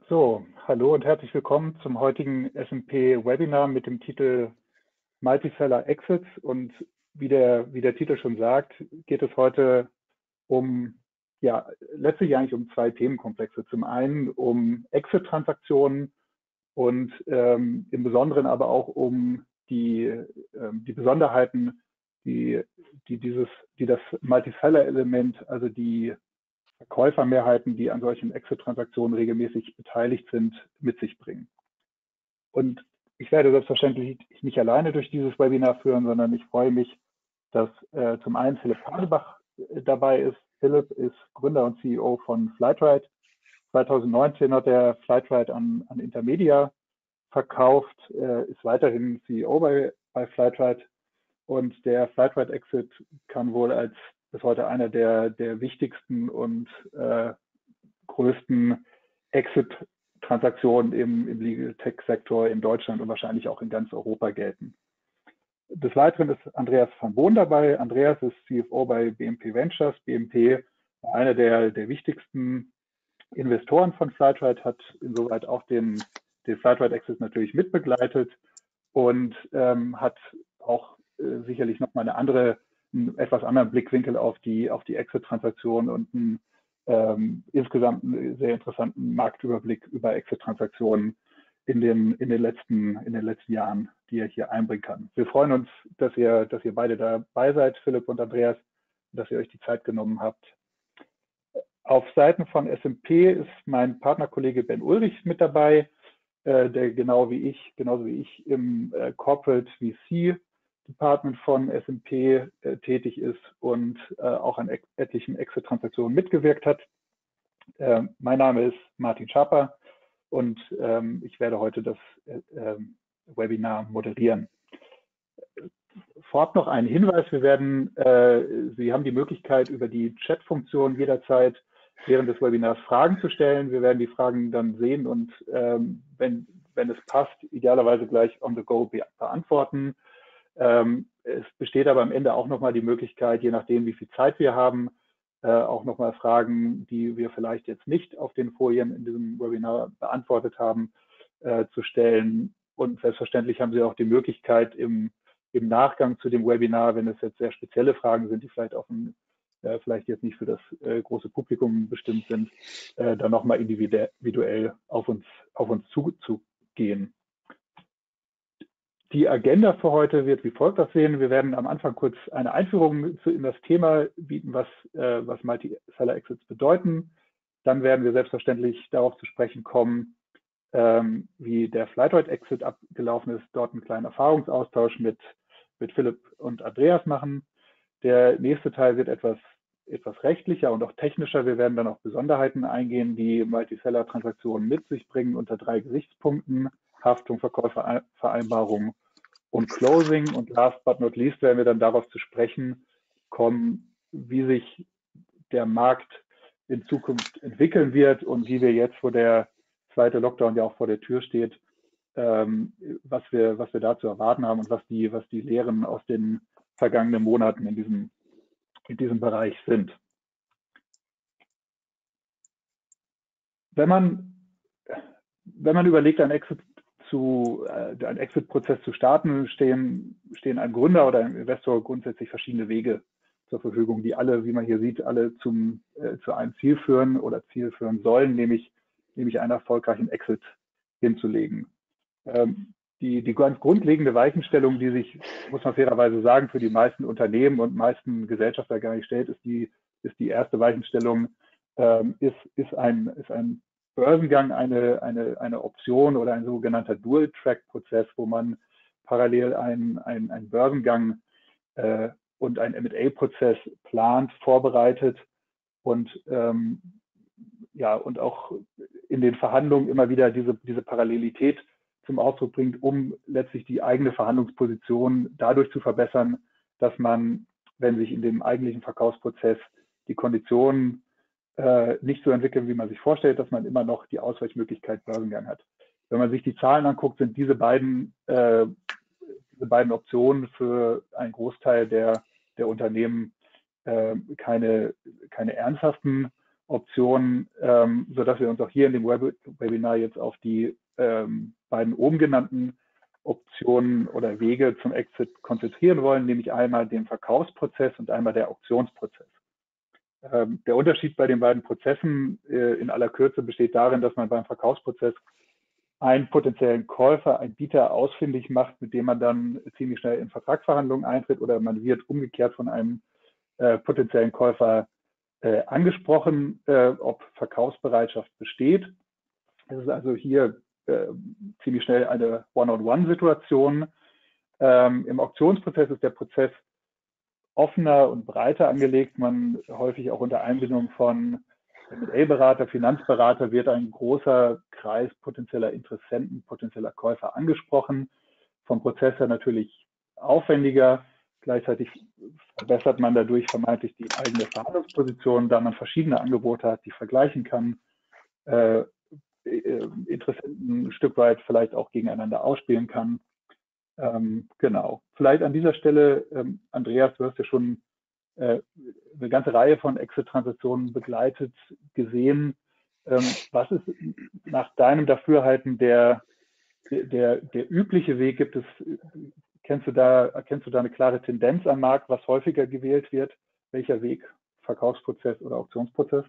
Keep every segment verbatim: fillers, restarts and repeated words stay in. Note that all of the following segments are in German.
So, hallo und herzlich willkommen zum heutigen S und P-Webinar mit dem Titel Multiseller Exits. Und wie der, wie der Titel schon sagt, geht es heute um, ja, letztlich eigentlich um zwei Themenkomplexe. Zum einen um Exit-Transaktionen und ähm, im Besonderen aber auch um die, ähm, die Besonderheiten, die, die, dieses, die das Multiseller-Element, also die Verkäufermehrheiten, die an solchen Exit-Transaktionen regelmäßig beteiligt sind, mit sich bringen. Und ich werde selbstverständlich nicht alleine durch dieses Webinar führen, sondern ich freue mich, dass äh, zum einen Philipp Haselbach äh, dabei ist. Philipp ist Gründer und C E O von Flightride. zwanzig neunzehn hat er Flightride an, an Intermedia verkauft, äh, ist weiterhin C E O bei, bei Flightride. Und der Flightride-Exit kann wohl als bis heute einer der, der wichtigsten und äh, größten Exit-Transaktionen im, im Legal-Tech-Sektor in Deutschland und wahrscheinlich auch in ganz Europa gelten. Des Weiteren ist Andreas van Boon dabei. Andreas ist C F O bei B M P Ventures. B M P, einer der, der wichtigsten Investoren von Flightride, hat insoweit auch den, den Flightride-Exit natürlich mitbegleitet und ähm, hat auch äh, sicherlich nochmal eine andere, einen etwas anderen Blickwinkel auf die, auf die Exit-Transaktion und einen ähm, insgesamt einen sehr interessanten Marktüberblick über Exit-Transaktionen in den, in, den letzten, in den letzten Jahren, die er hier einbringen kann. Wir freuen uns, dass ihr, dass ihr beide dabei seid, Philipp und Andreas, dass ihr euch die Zeit genommen habt. Auf Seiten von S und P ist mein Partnerkollege Ben Ulrich mit dabei, äh, der genau wie ich, genauso wie ich im äh, Corporate V C Department von S und P äh, tätig ist und äh, auch an et etlichen Exit-Transaktionen mitgewirkt hat. Äh, mein Name ist Martin Schaper und ähm, ich werde heute das äh, Webinar moderieren. Vorab noch ein Hinweis, wir werden, äh, Sie haben die Möglichkeit, über die Chat-Funktion jederzeit während des Webinars Fragen zu stellen. Wir werden die Fragen dann sehen und ähm, wenn, wenn es passt, idealerweise gleich on the go be beantworten. Ähm, es besteht aber am Ende auch nochmal die Möglichkeit, je nachdem, wie viel Zeit wir haben, äh, auch nochmal Fragen, die wir vielleicht jetzt nicht auf den Folien in diesem Webinar beantwortet haben, äh, zu stellen. Und selbstverständlich haben Sie auch die Möglichkeit, im, im Nachgang zu dem Webinar, wenn es jetzt sehr spezielle Fragen sind, die vielleicht auch ein, äh, vielleicht jetzt nicht für das äh, große Publikum bestimmt sind, äh, dann nochmal individuell auf uns, auf uns zuzugehen. Die Agenda für heute wird wie folgt aussehen. Wir werden am Anfang kurz eine Einführung in das Thema bieten, was, äh, was Multiseller Exits bedeuten. Dann werden wir selbstverständlich darauf zu sprechen kommen, ähm, wie der Flightride Exit abgelaufen ist, dort einen kleinen Erfahrungsaustausch mit, mit Philipp und Andreas machen. Der nächste Teil wird etwas, etwas rechtlicher und auch technischer. Wir werden dann auf Besonderheiten eingehen, die Multiseller-Transaktionen mit sich bringen unter drei Gesichtspunkten: Haftung, Verkäufervereinbarung und Closing. Und last but not least werden wir dann darauf zu sprechen kommen, wie sich der Markt in Zukunft entwickeln wird und wie wir jetzt, wo der zweite Lockdown ja auch vor der Tür steht, ähm, was wir, was wir da zu erwarten haben und was die, was die Lehren aus den vergangenen Monaten in diesem, in diesem Bereich sind. Wenn man, wenn man überlegt, ein Exit zu, äh, einen Exit-Prozess zu starten, stehen, stehen ein Gründer oder ein Investor grundsätzlich verschiedene Wege zur Verfügung, die alle, wie man hier sieht, alle zum, äh, zu einem Ziel führen oder Ziel führen sollen, nämlich, nämlich einen erfolgreichen Exit hinzulegen. Ähm, die, die ganz grundlegende Weichenstellung, die sich, muss man fairerweise sagen, für die meisten Unternehmen und meisten Gesellschafter gar nicht stellt, ist die, ist die erste Weichenstellung, ähm, ist, ist, ein, ist ein Börsengang eine, eine, eine Option oder ein sogenannter Dual-Track-Prozess, wo man parallel einen, einen, einen Börsengang äh, und einen M und A-Prozess plant, vorbereitet und, ähm, ja, und auch in den Verhandlungen immer wieder diese, diese Parallelität zum Ausdruck bringt, um letztlich die eigene Verhandlungsposition dadurch zu verbessern, dass man, wenn sich in dem eigentlichen Verkaufsprozess die Konditionen äh, nicht so entwickeln, wie man sich vorstellt, dass man immer noch die Ausweichmöglichkeit Börsengang hat. Wenn man sich die Zahlen anguckt, sind diese beiden, äh, diese beiden Optionen für einen Großteil der, der Unternehmen äh, keine, keine ernsthaften Optionen, ähm, sodass wir uns auch hier in dem Web Webinar jetzt auf die ähm, beiden oben genannten Optionen oder Wege zum Exit konzentrieren wollen, nämlich einmal den Verkaufsprozess und einmal der Auktionsprozess. Ähm, der Unterschied bei den beiden Prozessen äh, in aller Kürze besteht darin, dass man beim Verkaufsprozess einen potenziellen Käufer, einen Bieter ausfindig macht, mit dem man dann ziemlich schnell in Vertragsverhandlungen eintritt, oder man wird umgekehrt von einem äh, potenziellen Käufer äh, angesprochen, äh, ob Verkaufsbereitschaft besteht. Es ist also hier äh, ziemlich schnell eine One-on-One-Situation. Ähm, Im Auktionsprozess ist der Prozess offener und breiter angelegt. Man häufig auch unter Einbindung von M und A-Berater, Finanzberater wird ein großer Kreis potenzieller Interessenten, potenzieller Käufer angesprochen. Vom Prozess her natürlich aufwendiger. Gleichzeitig verbessert man dadurch vermeintlich die eigene Verhandlungsposition, da man verschiedene Angebote hat, die vergleichen kann, äh, Interessenten ein Stück weit vielleicht auch gegeneinander ausspielen kann. Ähm, genau. Vielleicht an dieser Stelle, ähm, Andreas, du hast ja schon äh, eine ganze Reihe von Exit-Transaktionen begleitet, gesehen. Ähm, was ist nach deinem Dafürhalten der, der, der übliche Weg? Gibt es, kennst du da, erkennst du da eine klare Tendenz am Markt, was häufiger gewählt wird? Welcher Weg? Verkaufsprozess oder Auktionsprozess?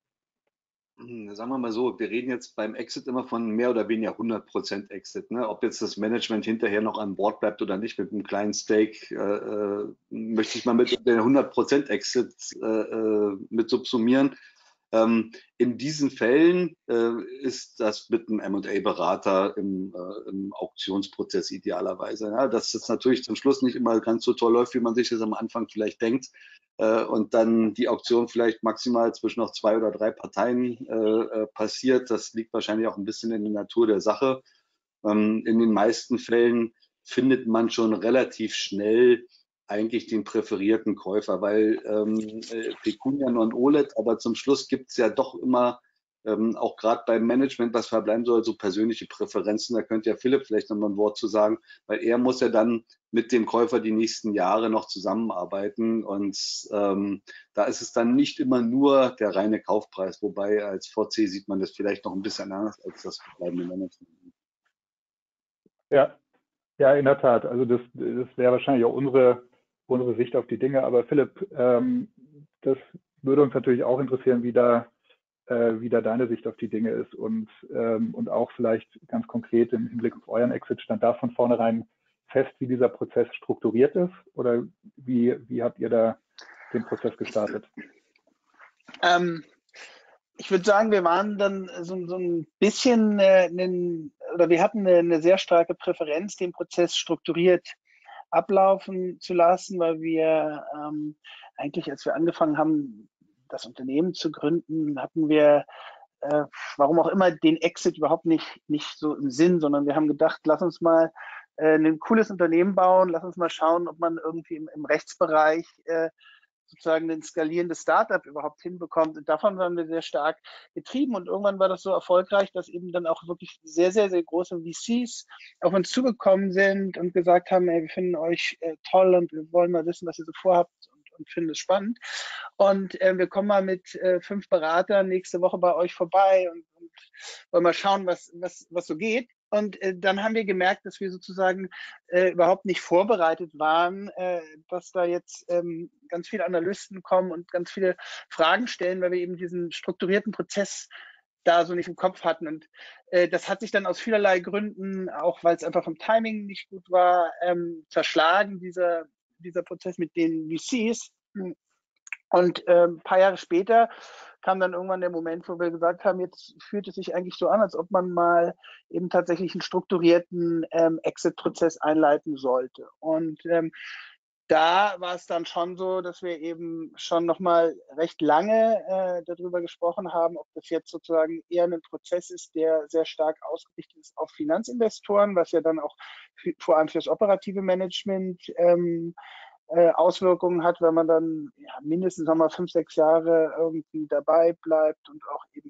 Sagen wir mal so, wir reden jetzt beim Exit immer von mehr oder weniger hundert Prozent Exit. Ne? Ob jetzt das Management hinterher noch an Bord bleibt oder nicht mit einem kleinen Stake, äh, möchte ich mal mit den hundert Prozent Exit äh, mit subsumieren. Ähm, in diesen Fällen äh, ist das mit einem M und A-Berater im, äh, im Auktionsprozess idealerweise. Ja? Dass es natürlich zum Schluss nicht immer ganz so toll läuft, wie man sich das am Anfang vielleicht denkt. Äh, und dann die Auktion vielleicht maximal zwischen noch zwei oder drei Parteien äh, passiert. Das liegt wahrscheinlich auch ein bisschen in der Natur der Sache. Ähm, in den meisten Fällen findet man schon relativ schnell eigentlich den präferierten Käufer, weil ähm, Pecunia non olet, aber zum Schluss gibt es ja doch immer, ähm, auch gerade beim Management, was verbleiben soll, so persönliche Präferenzen. Da könnte ja Philipp vielleicht noch mal ein Wort zu sagen, weil er muss ja dann mit dem Käufer die nächsten Jahre noch zusammenarbeiten und ähm, da ist es dann nicht immer nur der reine Kaufpreis, wobei als V C sieht man das vielleicht noch ein bisschen anders als das verbleibende Management. Ja, ja, in der Tat. Also das, das wäre wahrscheinlich auch unsere, unsere Sicht auf die Dinge. Aber Philipp, ähm, das würde uns natürlich auch interessieren, wie da, äh, wie da deine Sicht auf die Dinge ist und, ähm, und auch vielleicht ganz konkret im Hinblick auf euren Exit, stand da von vornherein fest, wie dieser Prozess strukturiert ist, oder wie, wie habt ihr da den Prozess gestartet? Ähm, ich würde sagen, wir waren dann so, so ein bisschen, äh, einen, oder wir hatten eine, eine sehr starke Präferenz, den Prozess strukturiert ablaufen zu lassen, weil wir ähm, eigentlich, als wir angefangen haben, das Unternehmen zu gründen, hatten wir, äh, warum auch immer, den Exit überhaupt nicht, nicht so im Sinn, sondern wir haben gedacht, lass uns mal äh, ein cooles Unternehmen bauen, lass uns mal schauen, ob man irgendwie im, im Rechtsbereich äh, sozusagen ein skalierendes Startup überhaupt hinbekommt. Und davon waren wir sehr stark getrieben. Und irgendwann war das so erfolgreich, dass eben dann auch wirklich sehr, sehr, sehr große V Cs auf uns zugekommen sind und gesagt haben, ey, wir finden euch äh, toll und wir wollen mal wissen, was ihr so vorhabt und, und finden es spannend. Und äh, wir kommen mal mit äh, fünf Beratern nächste Woche bei euch vorbei und, und wollen mal schauen, was, was, was so geht. Und äh, dann haben wir gemerkt, dass wir sozusagen äh, überhaupt nicht vorbereitet waren, äh, dass da jetzt ähm, ganz viele Analysten kommen und ganz viele Fragen stellen, weil wir eben diesen strukturierten Prozess da so nicht im Kopf hatten. Und äh, das hat sich dann aus vielerlei Gründen, auch weil es einfach vom Timing nicht gut war, ähm, zerschlagen, dieser, dieser Prozess mit den V Cs. Und äh, ein paar Jahre später kam dann irgendwann der Moment, wo wir gesagt haben, jetzt fühlt es sich eigentlich so an, als ob man mal eben tatsächlich einen strukturierten ähm, Exit-Prozess einleiten sollte. Und ähm, da war es dann schon so, dass wir eben schon nochmal recht lange äh, darüber gesprochen haben, ob das jetzt sozusagen eher ein Prozess ist, der sehr stark ausgerichtet ist auf Finanzinvestoren, was ja dann auch für, vor allem für das operative Management ähm, Auswirkungen hat, wenn man dann ja, mindestens nochmal fünf, sechs Jahre irgendwie dabei bleibt und auch eben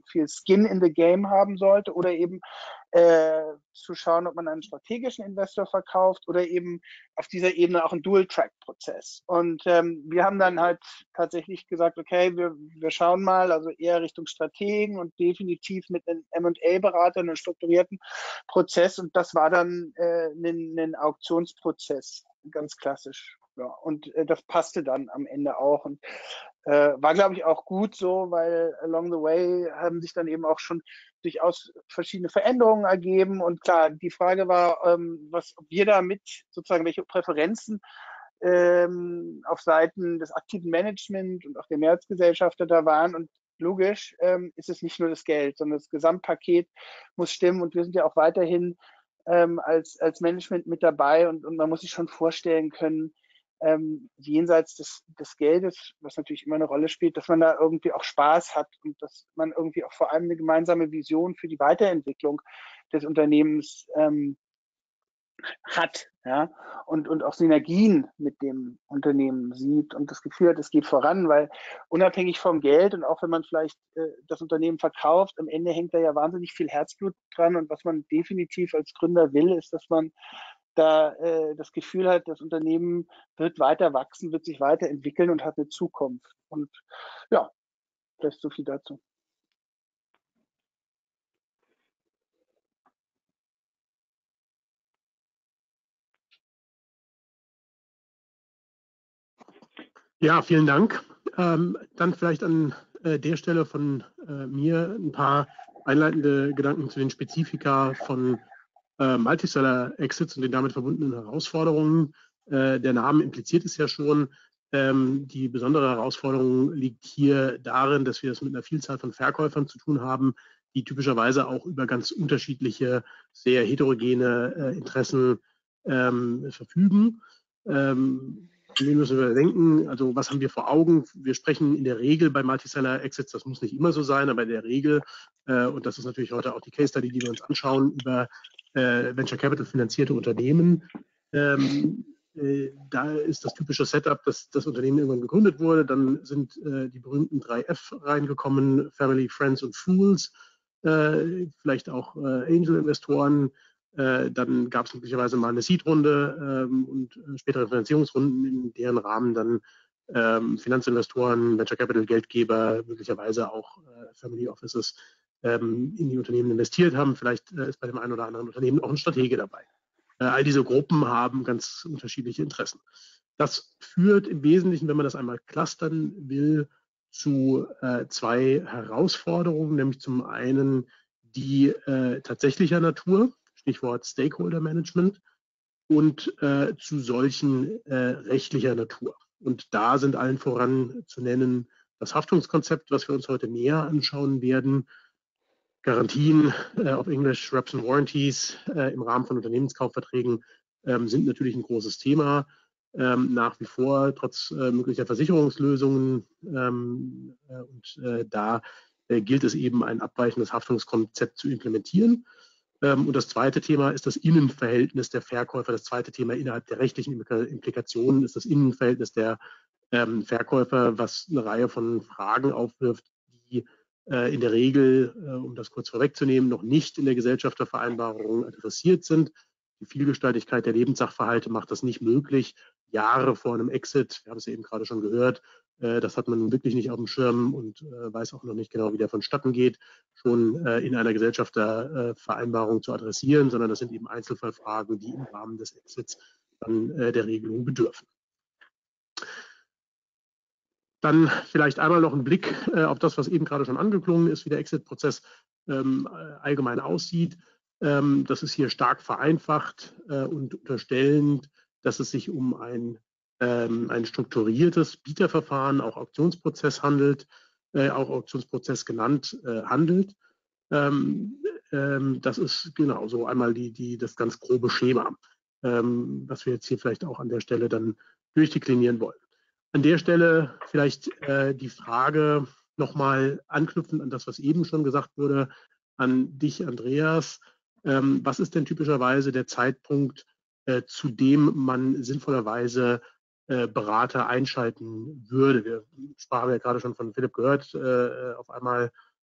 viel Skin in the Game haben sollte oder eben äh, zu schauen, ob man einen strategischen Investor verkauft oder eben auf dieser Ebene auch einen Dual-Track-Prozess. Und ähm, wir haben dann halt tatsächlich gesagt, okay, wir, wir schauen mal, also eher Richtung Strategen und definitiv mit einem M und A-Berater, einen strukturierten Prozess. Und das war dann äh, ein, ein Auktionsprozess, ganz klassisch. Ja, und äh, das passte dann am Ende auch. Und äh, war, glaube ich, auch gut so, weil along the way haben sich dann eben auch schon durchaus verschiedene Veränderungen ergeben. Und klar, die Frage war, ähm, was ob wir da mit sozusagen welche Präferenzen ähm, auf Seiten des aktiven Management und auch der Mehrheitsgesellschafter da waren. Und logisch ähm, ist es nicht nur das Geld, sondern das Gesamtpaket muss stimmen. Und wir sind ja auch weiterhin ähm, als, als Management mit dabei. Und, und man muss sich schon vorstellen können, ähm, jenseits des, des Geldes, was natürlich immer eine Rolle spielt, dass man da irgendwie auch Spaß hat und dass man irgendwie auch vor allem eine gemeinsame Vision für die Weiterentwicklung des Unternehmens ähm, hat, ja, und, und auch Synergien mit dem Unternehmen sieht und das Gefühl hat, es geht voran, weil unabhängig vom Geld und auch wenn man vielleicht äh, das Unternehmen verkauft, am Ende hängt da ja wahnsinnig viel Herzblut dran und was man definitiv als Gründer will, ist, dass man da äh, das Gefühl hat, das Unternehmen wird weiter wachsen, wird sich weiterentwickeln und hat eine Zukunft. Und ja, vielleicht so viel dazu. Ja, vielen Dank. Ähm, dann vielleicht an äh, der Stelle von äh, mir ein paar einleitende Gedanken zu den Spezifika von äh, Multiseller-Exits und den damit verbundenen Herausforderungen. Äh, der Name impliziert es ja schon. Ähm, die besondere Herausforderung liegt hier darin, dass wir es mit einer Vielzahl von Verkäufern zu tun haben, die typischerweise auch über ganz unterschiedliche, sehr heterogene äh, Interessen ähm, verfügen. Ähm, An wen müssen wir denken? Also was haben wir vor Augen? Wir sprechen in der Regel bei Multiseller-Exits, das muss nicht immer so sein, aber in der Regel, äh, und das ist natürlich heute auch die Case Study, die wir uns anschauen, über äh, Venture Capital finanzierte Unternehmen. Ähm, äh, da ist das typische Setup, dass das Unternehmen irgendwann gegründet wurde. Dann sind äh, die berühmten drei F reingekommen, Family, Friends und Fools, äh, vielleicht auch äh, Angel-Investoren. Äh, dann gab es möglicherweise mal eine Seed-Runde ähm, und äh, spätere Finanzierungsrunden, in deren Rahmen dann ähm, Finanzinvestoren, Venture Capital, Geldgeber, möglicherweise auch äh, Family Offices ähm, in die Unternehmen investiert haben. Vielleicht äh, ist bei dem einen oder anderen Unternehmen auch ein Stratege dabei. Äh, all diese Gruppen haben ganz unterschiedliche Interessen. Das führt im Wesentlichen, wenn man das einmal clustern will, zu äh, zwei Herausforderungen, nämlich zum einen die äh, tatsächlicher Natur, Stichwort Stakeholder Management, und äh, zu solchen äh, rechtlicher Natur. Und da sind allen voran zu nennen das Haftungskonzept, was wir uns heute näher anschauen werden, Garantien äh, auf Englisch, Reps and Warranties äh, im Rahmen von Unternehmenskaufverträgen ähm, sind natürlich ein großes Thema. Ähm, nach wie vor, trotz äh, möglicher Versicherungslösungen. Ähm, äh, und äh, da äh, gilt es eben, ein abweichendes Haftungskonzept zu implementieren. Ähm, und das zweite Thema ist das Innenverhältnis der Verkäufer. Das zweite Thema innerhalb der rechtlichen Implikationen ist das Innenverhältnis der ähm, Verkäufer, was eine Reihe von Fragen aufwirft, die in der Regel, um das kurz vorwegzunehmen, noch nicht in der Gesellschaftervereinbarung adressiert sind. Die Vielgestaltigkeit der Lebenssachverhalte macht das nicht möglich. Jahre vor einem Exit, wir haben es ja eben gerade schon gehört, das hat man wirklich nicht auf dem Schirm und weiß auch noch nicht genau, wie der vonstatten geht, schon in einer Gesellschaftervereinbarung zu adressieren, sondern das sind eben Einzelfallfragen, die im Rahmen des Exits dann der Regelung bedürfen. Dann vielleicht einmal noch ein Blick äh, auf das, was eben gerade schon angeklungen ist, wie der Exit-Prozess ähm, allgemein aussieht. Ähm, das ist hier stark vereinfacht äh, und unterstellend, dass es sich um ein, ähm, ein strukturiertes Bieterverfahren, auch Auktionsprozess handelt, äh, auch Auktionsprozess genannt, äh, handelt. Ähm, ähm, das ist genau so einmal die, die, das ganz grobe Schema, ähm, was wir jetzt hier vielleicht auch an der Stelle dann durchdeklinieren wollen. An der Stelle vielleicht äh, die Frage nochmal anknüpfend an das, was eben schon gesagt wurde, an dich, Andreas. Ähm, was ist denn typischerweise der Zeitpunkt, äh, zu dem man sinnvollerweise äh, Berater einschalten würde? Wir sprachen ja gerade schon von Philipp gehört, äh, auf einmal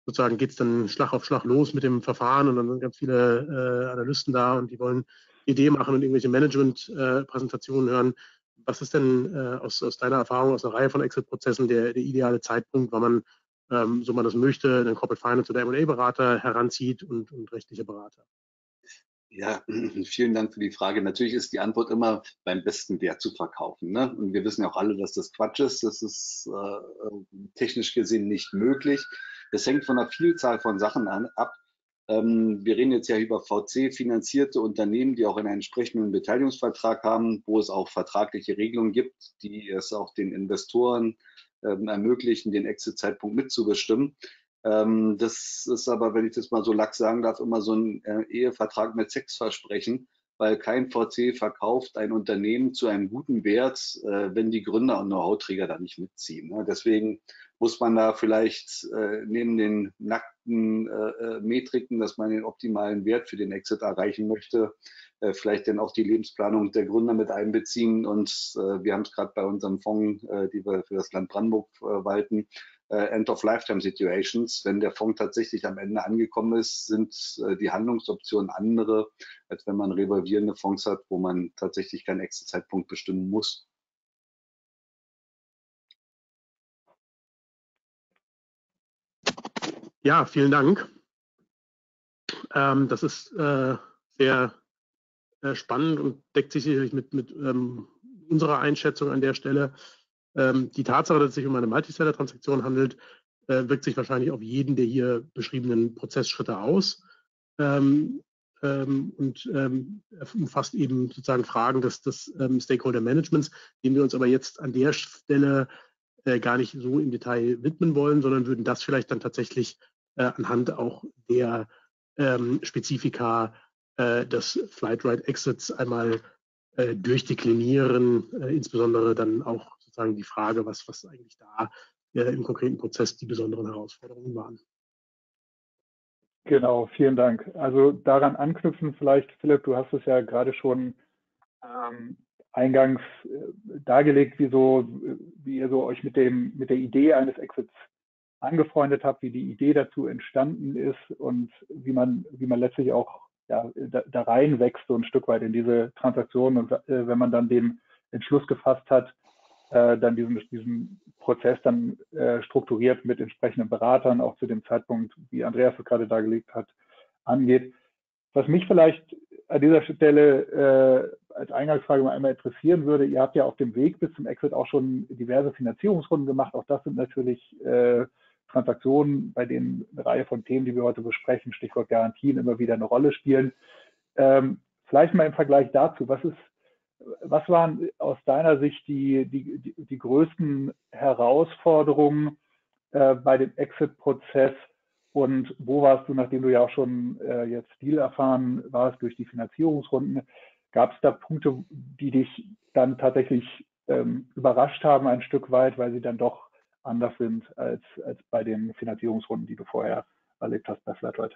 sozusagen geht es dann Schlag auf Schlag los mit dem Verfahren und dann sind ganz viele äh, Analysten da und die wollen Idee machen und irgendwelche Management-Präsentationen äh, hören. Was ist denn äh, aus, aus deiner Erfahrung, aus einer Reihe von Exit-Prozessen der, der ideale Zeitpunkt, wann man, ähm, so man das möchte, einen Corporate Finance oder M und A-Berater heranzieht und, und rechtliche Berater? Ja, vielen Dank für die Frage. Natürlich ist die Antwort immer beim besten Wert zu verkaufen. Ne? Und wir wissen ja auch alle, dass das Quatsch ist. Das ist äh, technisch gesehen nicht möglich. Das hängt von einer Vielzahl von Sachen an, ab. Ähm, wir reden jetzt ja über V C-finanzierte Unternehmen, die auch einen entsprechenden Beteiligungsvertrag haben, wo es auch vertragliche Regelungen gibt, die es auch den Investoren ähm, ermöglichen, den Exit-Zeitpunkt mitzubestimmen. Ähm, das ist aber, wenn ich das mal so lax sagen darf, immer so ein äh, Ehevertrag mit Sexversprechen, weil kein V C verkauft ein Unternehmen zu einem guten Wert, äh, wenn die Gründer und Know-how-Träger da nicht mitziehen. Ne? Deswegen muss man da vielleicht äh, neben den nackten äh, Metriken, dass man den optimalen Wert für den Exit erreichen möchte, äh, vielleicht dann auch die Lebensplanung der Gründer mit einbeziehen. Und äh, wir haben es gerade bei unserem Fonds, äh, die wir für das Land Brandenburg verwalten, End-of-Lifetime-Situations. Wenn der Fonds tatsächlich am Ende angekommen ist, sind äh, die Handlungsoptionen andere, als wenn man revolvierende Fonds hat, wo man tatsächlich keinen Exit-Zeitpunkt bestimmen muss. Ja, vielen Dank. Ähm, das ist äh, sehr äh, spannend und deckt sich sicherlich mit, mit ähm, unserer Einschätzung an der Stelle. Ähm, die Tatsache, dass es sich um eine Multiseller-Transaktion handelt, äh, wirkt sich wahrscheinlich auf jeden der hier beschriebenen Prozessschritte aus ähm, ähm, und ähm, umfasst eben sozusagen Fragen des, des ähm, Stakeholder-Managements, denen wir uns aber jetzt an der Stelle äh, gar nicht so im Detail widmen wollen, sondern würden das vielleicht dann tatsächlich äh, anhand auch der ähm, Spezifika äh, des Flight-Right-Exits einmal äh, durchdeklinieren, äh, insbesondere dann auch sozusagen die Frage, was, was eigentlich da äh, im konkreten Prozess die besonderen Herausforderungen waren. Genau, vielen Dank. Also daran anknüpfen vielleicht, Philipp, du hast es ja gerade schon ähm, eingangs äh, dargelegt, wie, so, wie ihr so euch mit, dem, mit der Idee eines Exits angefreundet habt, wie die Idee dazu entstanden ist und wie man, wie man letztlich auch ja, da, da reinwächst so ein Stück weit in diese Transaktion und äh, wenn man dann den Entschluss gefasst hat, äh, dann diesen, diesen Prozess dann äh, strukturiert mit entsprechenden Beratern, auch zu dem Zeitpunkt, wie Andreas es gerade dargelegt hat, angeht. Was mich vielleicht an dieser Stelle äh, als Eingangsfrage mal einmal interessieren würde, ihr habt ja auf dem Weg bis zum Exit auch schon diverse Finanzierungsrunden gemacht. Auch das sind natürlich äh, Transaktionen, bei denen eine Reihe von Themen, die wir heute besprechen, Stichwort Garantien, immer wieder eine Rolle spielen. Ähm, vielleicht mal im Vergleich dazu, was ist, was waren aus deiner Sicht die, die, die, die größten Herausforderungen äh, bei dem Exit-Prozess und wo warst du, nachdem du ja auch schon äh, jetzt viel erfahren warst durch die Finanzierungsrunden, gab es da Punkte, die dich dann tatsächlich ähm, überrascht haben ein Stück weit, weil sie dann doch anders sind als, als bei den Finanzierungsrunden, die du vorher erlebt hast bei Flatrate?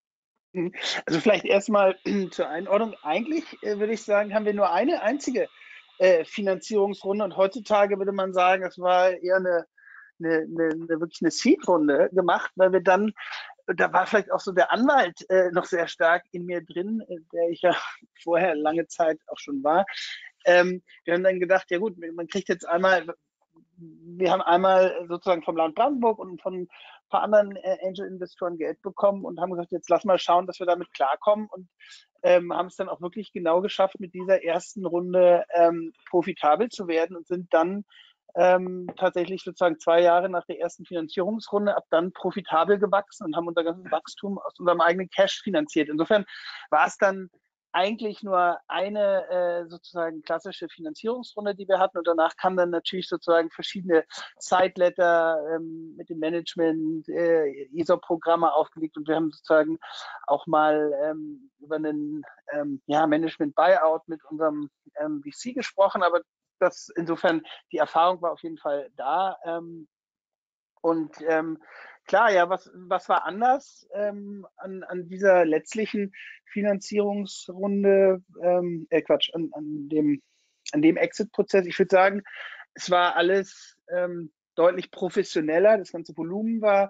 Also vielleicht erstmal zur Einordnung. Eigentlich äh, würde ich sagen, haben wir nur eine einzige äh, Finanzierungsrunde und heutzutage würde man sagen, es war eher eine, eine, eine, eine wirklich eine Seed-Runde gemacht, weil wir dann, da war vielleicht auch so der Anwalt äh, noch sehr stark in mir drin, äh, der ich ja vorher lange Zeit auch schon war. Ähm, wir haben dann gedacht, ja gut, man kriegt jetzt einmal, wir haben einmal sozusagen vom Land Brandenburg und von ein paar anderen äh, Angel-Investoren Geld bekommen und haben gesagt, jetzt lass mal schauen, dass wir damit klarkommen und ähm, haben es dann auch wirklich genau geschafft, mit dieser ersten Runde ähm, profitabel zu werden und sind dann ähm, tatsächlich sozusagen zwei Jahre nach der ersten Finanzierungsrunde ab dann profitabel gewachsen und haben unser ganzes Wachstum aus unserem eigenen Cash finanziert. Insofern war es dann eigentlich nur eine äh, sozusagen klassische Finanzierungsrunde, die wir hatten und danach kamen dann natürlich sozusagen verschiedene Sideletter ähm, mit dem Management, äh, I S O-Programme aufgelegt und wir haben sozusagen auch mal ähm, über einen ähm, ja, Management-Buyout mit unserem ähm, V C gesprochen, aber das insofern die Erfahrung war auf jeden Fall da ähm, und ähm, klar, ja, was, was war anders ähm, an, an dieser letztlichen Finanzierungsrunde, ähm, äh, Quatsch, an, an dem, an dem Exit-Prozess? Ich würde sagen, es war alles ähm, deutlich professioneller, das ganze Volumen war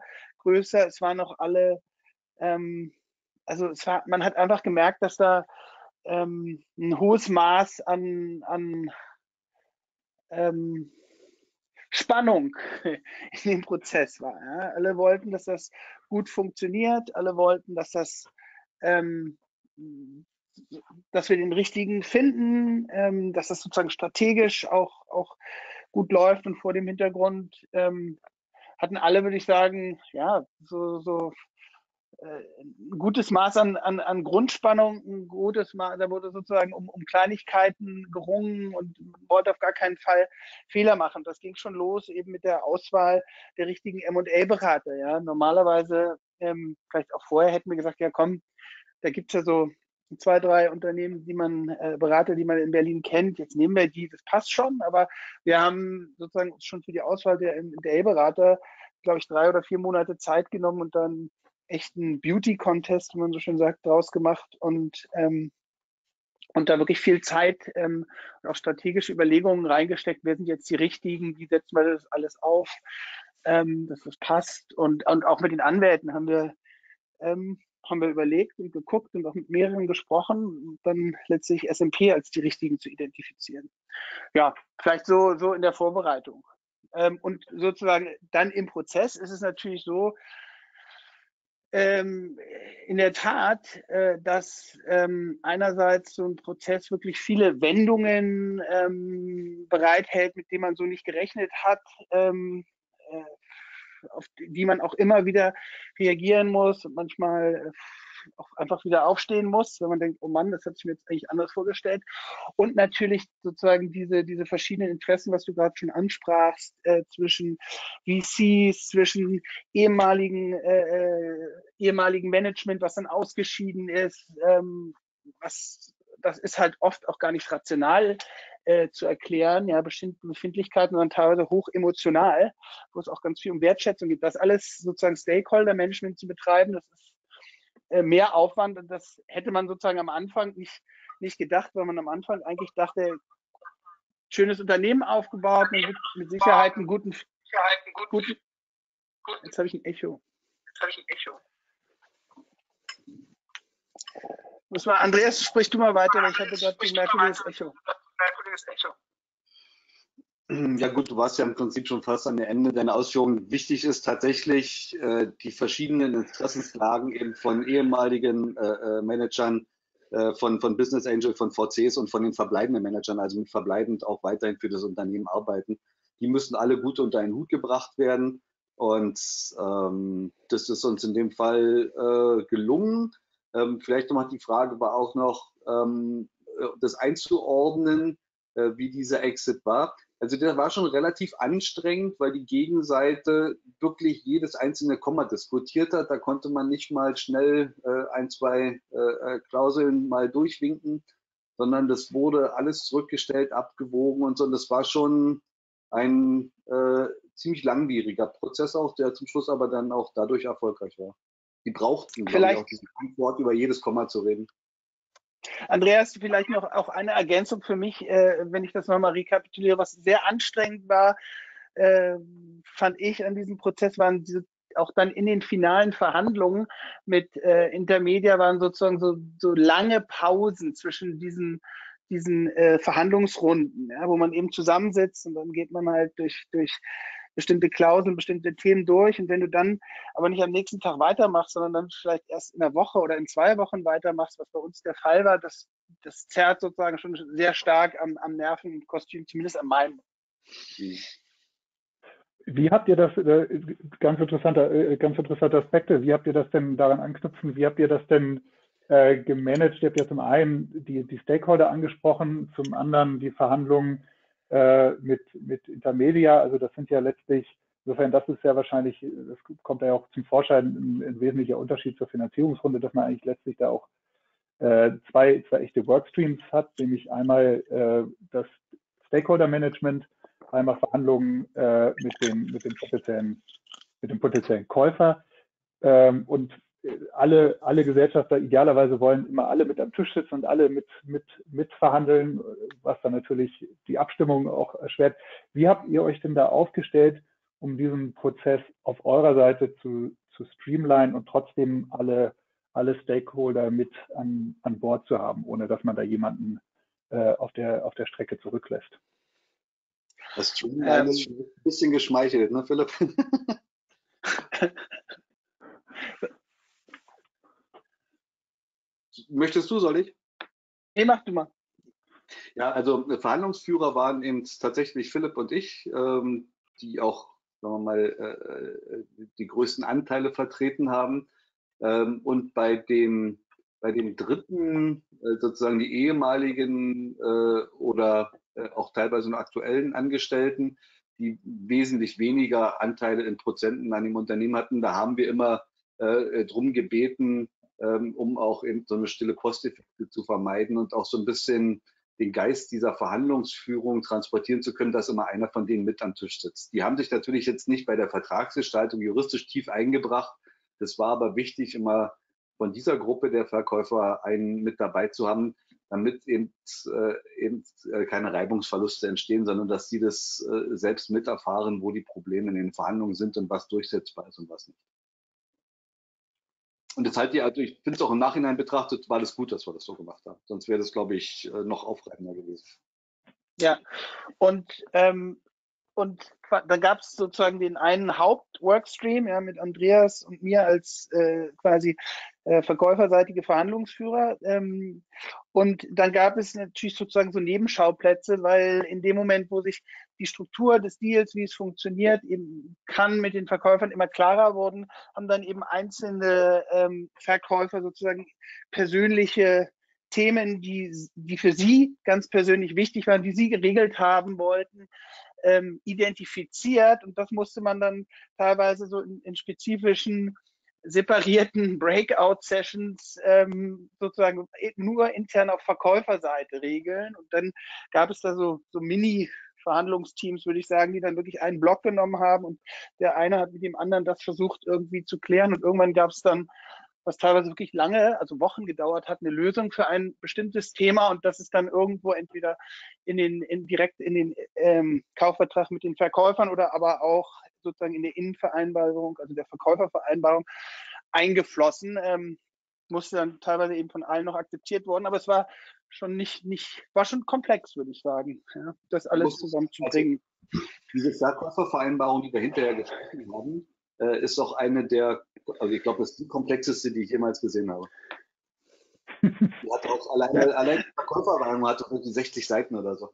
größer, es waren auch alle, ähm, also es war, man hat einfach gemerkt, dass da ähm, ein hohes Maß an, an ähm, Spannung in dem Prozess war. Ja. Alle wollten, dass das gut funktioniert, alle wollten, dass das ähm, dass wir den richtigen finden, ähm, dass das sozusagen strategisch auch, auch gut läuft, und vor dem Hintergrund ähm, hatten alle, würde ich sagen, ja, so, so äh, ein gutes Maß an, an, an Grundspannung, ein gutes Maß, da wurde sozusagen um, um Kleinigkeiten gerungen und man wollte auf gar keinen Fall Fehler machen. Das ging schon los eben mit der Auswahl der richtigen M und A-Berater. Ja. Normalerweise, ähm, vielleicht auch vorher, hätten wir gesagt, ja komm, da gibt es ja so zwei, drei Unternehmen, die man, äh, Berater, die man in Berlin kennt. Jetzt nehmen wir die, das passt schon, aber wir haben sozusagen schon für die Auswahl der M und A-Berater, glaube ich, drei oder vier Monate Zeit genommen und dann echt einen Beauty-Contest, wie man so schön sagt, draus gemacht und, ähm, und da wirklich viel Zeit ähm, und auch strategische Überlegungen reingesteckt. Wer sind jetzt die richtigen? Wie setzen wir das alles auf, ähm, dass das passt? Und, und auch mit den Anwälten haben wir ähm, haben wir überlegt und geguckt und auch mit mehreren gesprochen, und dann letztlich S und P als die richtigen zu identifizieren. Ja, vielleicht so, so in der Vorbereitung. Ähm, und sozusagen dann im Prozess ist es natürlich so, ähm, in der Tat, äh, dass ähm, einerseits so ein Prozess wirklich viele Wendungen ähm, bereithält, mit denen man so nicht gerechnet hat, ähm, äh, auf die man auch immer wieder reagieren muss und manchmal auch einfach wieder aufstehen muss, wenn man denkt, oh Mann, das hat sich mir jetzt eigentlich anders vorgestellt. Und natürlich sozusagen diese, diese verschiedenen Interessen, was du gerade schon ansprachst, äh, zwischen V Cs, zwischen ehemaligen, äh, ehemaligen Management, was dann ausgeschieden ist, ähm, was, das ist halt oft auch gar nicht rational äh, zu erklären, ja, bestimmte Befindlichkeiten, sondern teilweise hoch emotional, wo es auch ganz viel um Wertschätzung gibt. Das alles sozusagen Stakeholder-Management zu betreiben, das ist äh, mehr Aufwand, und das hätte man sozusagen am Anfang nicht, nicht gedacht, weil man am Anfang eigentlich dachte, schönes Unternehmen aufgebaut, mit, mit Sicherheit einen guten, guten, jetzt habe ich ein Echo. Jetzt habe ich ein Echo. Muss mal, Andreas, sprich du mal weiter, weil ich hatte gerade ein merkwürdiges Echo. Ja gut, du warst ja im Prinzip schon fast am Ende deiner Ausführungen. Wichtig ist tatsächlich äh, die verschiedenen Interessenslagen eben von ehemaligen äh, Managern, äh, von, von Business Angel, von V Cs und von den verbleibenden Managern, also mit verbleibend auch weiterhin für das Unternehmen arbeiten. Die müssen alle gut unter einen Hut gebracht werden, und ähm, das ist uns in dem Fall äh, gelungen. Ähm, vielleicht nochmal die Frage war auch noch, ähm, das einzuordnen, äh, wie dieser Exit war. Also der war schon relativ anstrengend, weil die Gegenseite wirklich jedes einzelne Komma diskutiert hat. Da konnte man nicht mal schnell äh, ein, zwei äh, Klauseln mal durchwinken, sondern das wurde alles zurückgestellt, abgewogen und so. Und das war schon ein äh, ziemlich langwieriger Prozess auch, der zum Schluss aber dann auch dadurch erfolgreich war. Die brauchten, glaube ich, auch diesen Antwort, über jedes Komma zu reden. Andreas, vielleicht noch auch eine Ergänzung für mich, äh, wenn ich das nochmal rekapituliere, was sehr anstrengend war, äh, fand ich an diesem Prozess, waren diese, auch dann in den finalen Verhandlungen mit äh, Intermedia waren sozusagen so, so lange Pausen zwischen diesen, diesen äh, Verhandlungsrunden, ja, wo man eben zusammensitzt und dann geht man halt durch, durch bestimmte Klauseln, bestimmte Themen durch, und wenn du dann aber nicht am nächsten Tag weitermachst, sondern dann vielleicht erst in einer Woche oder in zwei Wochen weitermachst, was bei uns der Fall war, das, das zerrt sozusagen schon sehr stark am, am Nervenkostüm, zumindest an meinem. Wie habt ihr das, äh, ganz interessanter, äh, ganz interessante Aspekte, wie habt ihr das denn daran anknüpfen, wie habt ihr das denn äh, gemanagt? Ihr habt ja zum einen die, die Stakeholder angesprochen, zum anderen die Verhandlungen äh, mit, mit Intermedia, also das sind ja letztlich, insofern das ist ja wahrscheinlich, das kommt ja auch zum Vorschein, ein, ein wesentlicher Unterschied zur Finanzierungsrunde, dass man eigentlich letztlich da auch äh, zwei, zwei echte Workstreams hat, nämlich einmal äh, das Stakeholder-Management, einmal Verhandlungen äh, mit, dem, mit, dem potenziellen, mit dem potenziellen Käufer. Ähm, und alle, alle Gesellschafter idealerweise wollen immer alle mit am Tisch sitzen und alle mit, mit, mit verhandeln, was dann natürlich die Abstimmung auch erschwert. Wie habt ihr euch denn da aufgestellt, um diesen Prozess auf eurer Seite zu, zu streamlinen und trotzdem alle, alle Stakeholder mit an, an Bord zu haben, ohne dass man da jemanden äh, auf, der, auf der Strecke zurücklässt. Das Streamline ähm, ist schon ein bisschen geschmeichelt, ne, Philipp? Möchtest du, soll ich? Nee, mach du mal. Ja, also Verhandlungsführer waren eben tatsächlich Philipp und ich, ähm, die auch, sagen wir mal, äh, die größten Anteile vertreten haben. Ähm, und bei dem, bei dem dritten, äh, sozusagen die ehemaligen äh, oder äh, auch teilweise noch aktuellen Angestellten, die wesentlich weniger Anteile in Prozenten an dem Unternehmen hatten, da haben wir immer äh, drum gebeten, ähm, um auch eben so eine stille Posteffekte zu vermeiden und auch so ein bisschen den Geist dieser Verhandlungsführung transportieren zu können, dass immer einer von denen mit am Tisch sitzt. Die haben sich natürlich jetzt nicht bei der Vertragsgestaltung juristisch tief eingebracht. Das war aber wichtig, immer von dieser Gruppe der Verkäufer einen mit dabei zu haben, damit eben, äh, eben keine Reibungsverluste entstehen, sondern dass sie das äh, selbst miterfahren, wo die Probleme in den Verhandlungen sind und was durchsetzbar ist und was nicht. Und das halt die, also ich finde es auch im Nachhinein betrachtet, war das gut, dass wir das so gemacht haben. Sonst wäre das, glaube ich, noch aufreibender gewesen. Ja, und, ähm, und dann gab es sozusagen den einen Haupt-Workstream, ja, mit Andreas und mir als äh, quasi äh, verkäuferseitige Verhandlungsführer. Ähm, und dann gab es natürlich sozusagen so Nebenschauplätze, weil in dem Moment, wo sich die Struktur des Deals, wie es funktioniert, eben kann mit den Verkäufern immer klarer wurden, haben dann eben einzelne ähm, Verkäufer sozusagen persönliche Themen, die, die für sie ganz persönlich wichtig waren, die sie geregelt haben wollten, ähm, identifiziert. Und das musste man dann teilweise so in, in spezifischen separierten Breakout-Sessions ähm, sozusagen nur intern auf Verkäuferseite regeln. Und dann gab es da so, so Mini-Verhandlungsteams, würde ich sagen, die dann wirklich einen Block genommen haben und der eine hat mit dem anderen das versucht irgendwie zu klären. Und irgendwann gab es dann, was teilweise wirklich lange, also Wochen gedauert hat, eine Lösung für ein bestimmtes Thema und das ist dann irgendwo entweder in den, in, direkt in den ähm, Kaufvertrag mit den Verkäufern oder aber auch sozusagen in der Innenvereinbarung, also der Verkäufervereinbarung eingeflossen, ähm, musste dann teilweise eben von allen noch akzeptiert worden, aber es war schon nicht, nicht war schon komplex, würde ich sagen, ja, das alles zusammenzubringen. Also, diese Verkäufervereinbarung, die wir hinterher gesprochen haben, äh, ist auch eine der, also ich glaube, das ist die komplexeste, die ich jemals gesehen habe. Die hat auch alleine, allein die Verkäufervereinbarung hat irgendwie sechzig Seiten oder so.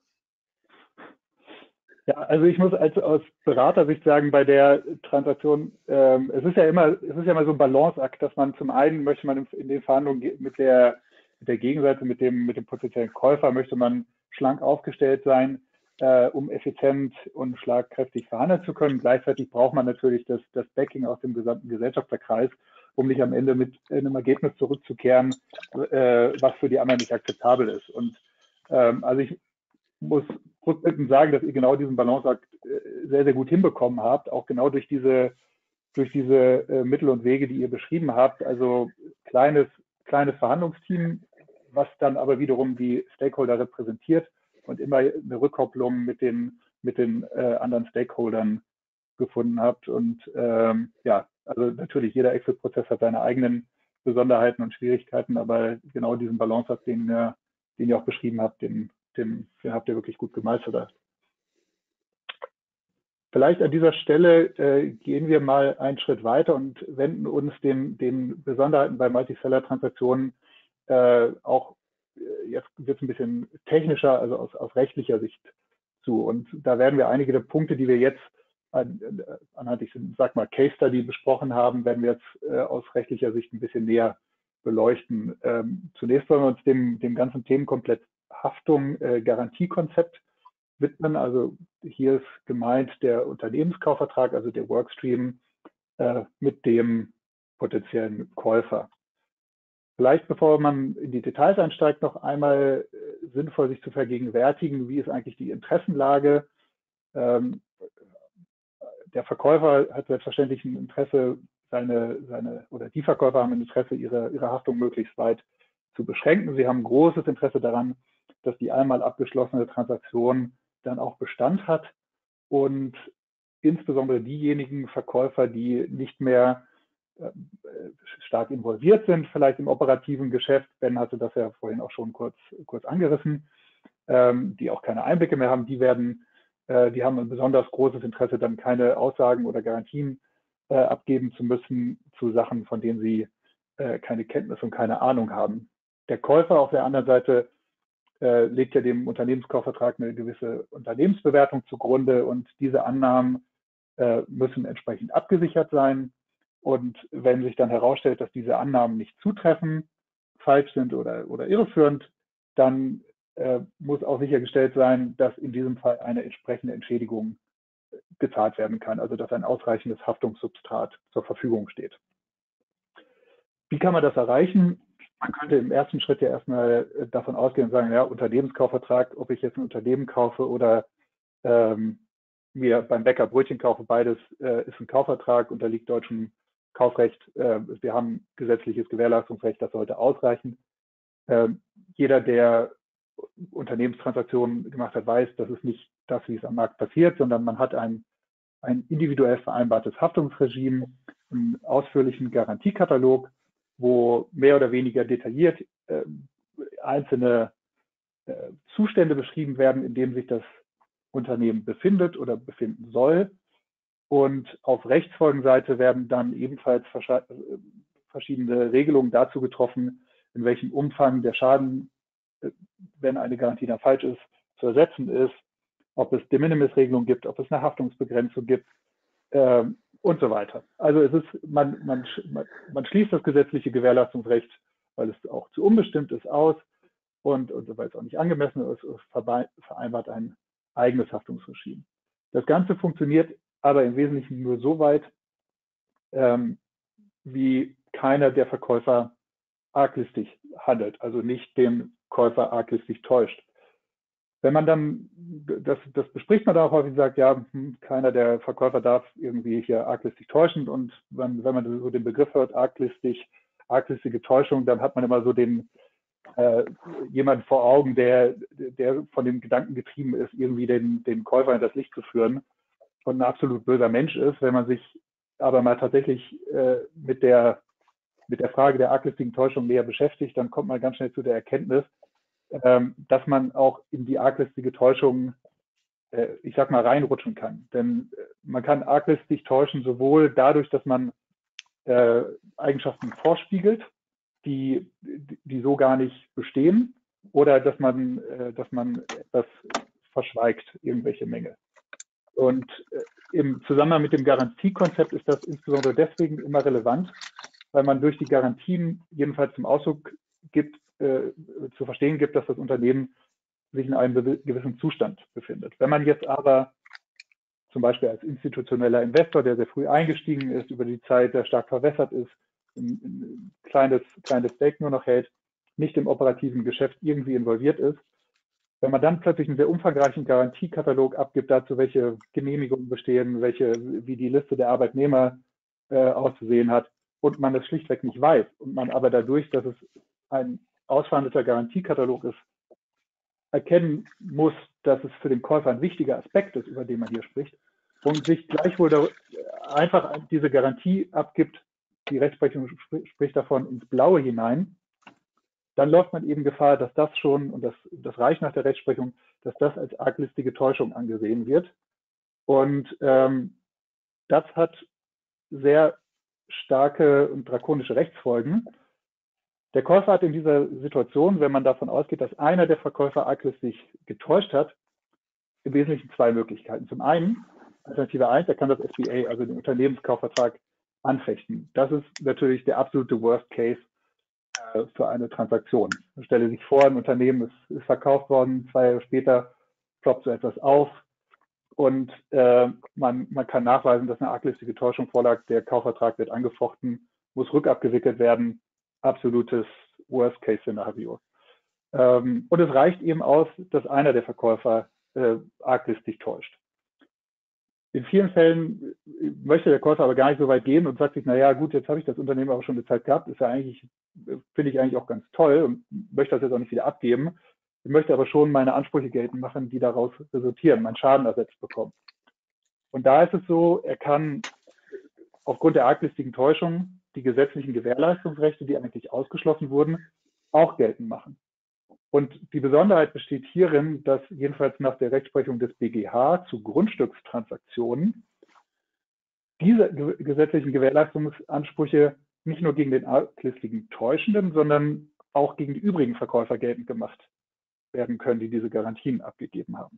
Ja, also ich muss als aus Beratersicht sagen, bei der Transaktion, ähm, es ist ja immer, es ist ja immer so ein Balanceakt, dass man zum einen möchte man in den Verhandlungen mit der, mit der Gegenseite, mit dem, mit dem potenziellen Käufer, möchte man schlank aufgestellt sein, äh, um effizient und schlagkräftig verhandeln zu können. Gleichzeitig braucht man natürlich das, das Backing aus dem gesamten Gesellschafterkreis, um nicht am Ende mit einem Ergebnis zurückzukehren, äh, was für die anderen nicht akzeptabel ist. Und ähm, also ich muss rückblickend sagen, dass ihr genau diesen Balanceakt sehr, sehr gut hinbekommen habt, auch genau durch diese, durch diese äh, Mittel und Wege, die ihr beschrieben habt. Also kleines, kleines Verhandlungsteam, was dann aber wiederum die Stakeholder repräsentiert und immer eine Rückkopplung mit den, mit den äh, anderen Stakeholdern gefunden habt. Und ähm, ja, also natürlich jeder Exit-Prozess hat seine eigenen Besonderheiten und Schwierigkeiten, aber genau diesen Balanceakt, den, den ihr auch beschrieben habt, den Den, den habt ihr wirklich gut gemeistert. Vielleicht an dieser Stelle äh, gehen wir mal einen Schritt weiter und wenden uns den, den Besonderheiten bei Multiseller-Transaktionen äh, auch, äh, jetzt wird es ein bisschen technischer, also aus, aus rechtlicher Sicht zu. Und da werden wir einige der Punkte, die wir jetzt an, anhand, ich sag mal, Case Study besprochen haben, werden wir jetzt äh, aus rechtlicher Sicht ein bisschen näher beleuchten. Ähm, zunächst wollen wir uns dem, dem ganzen Themenkomplex Haftung, äh, Garantiekonzept widmen. Also hier ist gemeint der Unternehmenskaufvertrag, also der Workstream äh, mit dem potenziellen Käufer. Vielleicht, bevor man in die Details einsteigt, noch einmal äh, sinnvoll sich zu vergegenwärtigen, wie ist eigentlich die Interessenlage. Ähm, der Verkäufer hat selbstverständlich ein Interesse, seine, seine oder die Verkäufer haben ein Interesse, ihre, ihre Haftung möglichst weit zu beschränken. Sie haben großes Interesse daran, dass die einmal abgeschlossene Transaktion dann auch Bestand hat und insbesondere diejenigen Verkäufer, die nicht mehr äh, stark involviert sind, vielleicht im operativen Geschäft. Ben hatte das ja vorhin auch schon kurz, kurz angerissen, ähm, die auch keine Einblicke mehr haben, die werden, äh, die haben ein besonders großes Interesse, dann keine Aussagen oder Garantien äh, abgeben zu müssen zu Sachen, von denen sie äh, keine Kenntnis und keine Ahnung haben. Der Käufer auf der anderen Seite äh, legt ja dem Unternehmenskaufvertrag eine gewisse Unternehmensbewertung zugrunde und diese Annahmen äh, müssen entsprechend abgesichert sein. Und wenn sich dann herausstellt, dass diese Annahmen nicht zutreffen, falsch sind oder, oder irreführend, dann äh, muss auch sichergestellt sein, dass in diesem Fall eine entsprechende Entschädigung gezahlt werden kann, also dass ein ausreichendes Haftungssubstrat zur Verfügung steht. Wie kann man das erreichen? Man könnte im ersten Schritt ja erstmal davon ausgehen und sagen, ja, Unternehmenskaufvertrag, ob ich jetzt ein Unternehmen kaufe oder ähm, mir beim Bäcker Brötchen kaufe, beides äh, ist ein Kaufvertrag, unterliegt deutschem Kaufrecht. Äh, wir haben gesetzliches Gewährleistungsrecht, das sollte ausreichen. Äh, jeder, der Unternehmenstransaktionen gemacht hat, weiß, das ist nicht das, wie es am Markt passiert, sondern man hat ein, ein individuell vereinbartes Haftungsregime, einen ausführlichen Garantiekatalog, wo mehr oder weniger detailliert äh, einzelne äh, Zustände beschrieben werden, in denen sich das Unternehmen befindet oder befinden soll. Und auf Rechtsfolgenseite werden dann ebenfalls verschiedene Regelungen dazu getroffen, in welchem Umfang der Schaden, wenn eine Garantie dann falsch ist, zu ersetzen ist, ob es De-Minimis-Regelungen gibt, ob es eine Haftungsbegrenzung gibt äh, und so weiter. Also es ist, man, man, man schließt das gesetzliche Gewährleistungsrecht, weil es auch zu unbestimmt ist, aus und, und weil es auch nicht angemessen ist, es vereinbart ein eigenes Haftungsregime. Das Ganze funktioniert aber im Wesentlichen nur so weit, ähm, wie keiner der Verkäufer arglistig handelt, also nicht den Käufer arglistig täuscht. Wenn man dann, das, das bespricht man da auch häufig und sagt, ja, hm, keiner der Verkäufer darf irgendwie hier arglistig täuschen und wenn, wenn man so den Begriff hört, arglistig, arglistige Täuschung, dann hat man immer so den äh, jemand vor Augen, der, der von dem Gedanken getrieben ist, irgendwie den, den Käufer in das Licht zu führen und ein absolut böser Mensch ist. Wenn man sich aber mal tatsächlich äh, mit der mit der Frage der arglistigen Täuschung näher beschäftigt, dann kommt man ganz schnell zu der Erkenntnis, ähm, dass man auch in die arglistige Täuschung, äh, ich sag mal, reinrutschen kann. Denn äh, man kann arglistig täuschen sowohl dadurch, dass man äh, Eigenschaften vorspiegelt, die, die so gar nicht bestehen, oder dass man, äh, dass man etwas verschweigt, irgendwelche Mängel. Und äh, im Zusammenhang mit dem Garantiekonzept ist das insbesondere deswegen immer relevant, weil man durch die Garantien jedenfalls zum Ausdruck gibt, äh, zu verstehen gibt, dass das Unternehmen sich in einem gewissen Zustand befindet. Wenn man jetzt aber zum Beispiel als institutioneller Investor, der sehr früh eingestiegen ist, über die Zeit sehr stark verwässert ist, ein, ein kleines, kleines Stake nur noch hält, nicht im operativen Geschäft irgendwie involviert ist, wenn man dann plötzlich einen sehr umfangreichen Garantiekatalog abgibt, dazu welche Genehmigungen bestehen, welche, wie die Liste der Arbeitnehmer äh, auszusehen hat, und man das schlichtweg nicht weiß und man aber dadurch, dass es ein ausverhandelter Garantiekatalog ist, erkennen muss, dass es für den Käufer ein wichtiger Aspekt ist, über den man hier spricht, und sich gleichwohl da einfach diese Garantie abgibt, die Rechtsprechung spricht davon, ins Blaue hinein, dann läuft man eben Gefahr, dass das schon, und das, das reicht nach der Rechtsprechung, dass das als arglistige Täuschung angesehen wird. Und ähm, das hat sehr starke und drakonische Rechtsfolgen. Der Käufer hat in dieser Situation, wenn man davon ausgeht, dass einer der Verkäufer arglistig getäuscht hat, im Wesentlichen zwei Möglichkeiten. Zum einen, Alternative eins, er kann das S B A, also den Unternehmenskaufvertrag, anfechten. Das ist natürlich der absolute Worst Case äh, für eine Transaktion. Man stelle sich vor, ein Unternehmen ist, ist verkauft worden, zwei Jahre später ploppt so etwas auf, und äh, man, man kann nachweisen, dass eine arglistige Täuschung vorlag, der Kaufvertrag wird angefochten, muss rückabgewickelt werden, absolutes Worst-Case-Szenario. Ähm, und es reicht eben aus, dass einer der Verkäufer äh, arglistig täuscht. In vielen Fällen möchte der Käufer aber gar nicht so weit gehen und sagt sich, naja gut, jetzt habe ich das Unternehmen aber schon eine Zeit gehabt, ist ja eigentlich, finde ich eigentlich auch ganz toll und möchte das jetzt auch nicht wieder abgeben. Ich möchte aber schon meine Ansprüche geltend machen, die daraus resultieren, meinen Schaden ersetzt bekommen. Und da ist es so, er kann aufgrund der arglistigen Täuschung die gesetzlichen Gewährleistungsrechte, die eigentlich ausgeschlossen wurden, auch geltend machen. Und die Besonderheit besteht hierin, dass jedenfalls nach der Rechtsprechung des B G H zu Grundstückstransaktionen diese gesetzlichen Gewährleistungsansprüche nicht nur gegen den arglistigen Täuschenden, sondern auch gegen die übrigen Verkäufer geltend gemacht werden können, die diese Garantien abgegeben haben.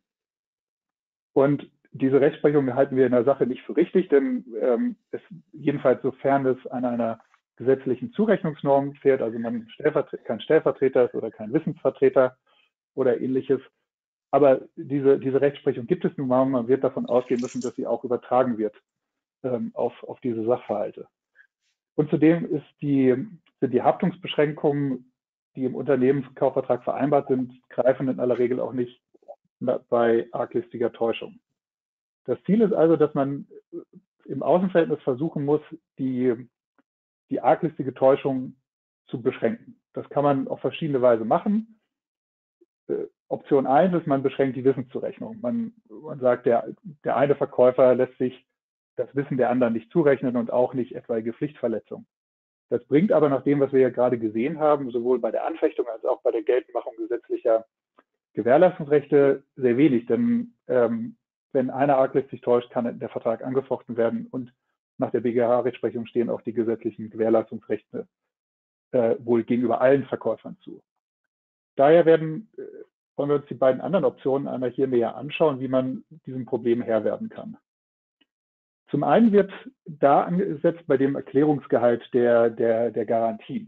Und diese Rechtsprechung halten wir in der Sache nicht für richtig, denn ähm, es jedenfalls sofern es an einer gesetzlichen Zurechnungsnorm fährt, also man Stellvertre- kein Stellvertreter ist oder kein Wissensvertreter oder ähnliches. Aber diese, diese Rechtsprechung gibt es nun mal und man wird davon ausgehen müssen, dass sie auch übertragen wird ähm, auf, auf diese Sachverhalte. Und zudem ist die, sind die Haftungsbeschränkungen, die im Unternehmenskaufvertrag vereinbart sind, greifen in aller Regel auch nicht bei arglistiger Täuschung. Das Ziel ist also, dass man im Außenverhältnis versuchen muss, die, die arglistige Täuschung zu beschränken. Das kann man auf verschiedene Weise machen. Äh, Option eins ist, man beschränkt die Wissenszurechnung. Man, man sagt, der, der eine Verkäufer lässt sich das Wissen der anderen nicht zurechnen und auch nicht etwaige Pflichtverletzung. Das bringt aber nach dem, was wir ja gerade gesehen haben, sowohl bei der Anfechtung als auch bei der Geltendmachung gesetzlicher Gewährleistungsrechte sehr wenig, denn ähm, wenn einer arglistig täuscht, kann der Vertrag angefochten werden und nach der B G H-Rechtsprechung stehen auch die gesetzlichen Gewährleistungsrechte äh, wohl gegenüber allen Verkäufern zu. Daher werden, äh, wollen wir uns die beiden anderen Optionen einmal hier näher anschauen, wie man diesem Problem Herr werden kann. Zum einen wird da angesetzt bei dem Erklärungsgehalt der, der, der Garantien.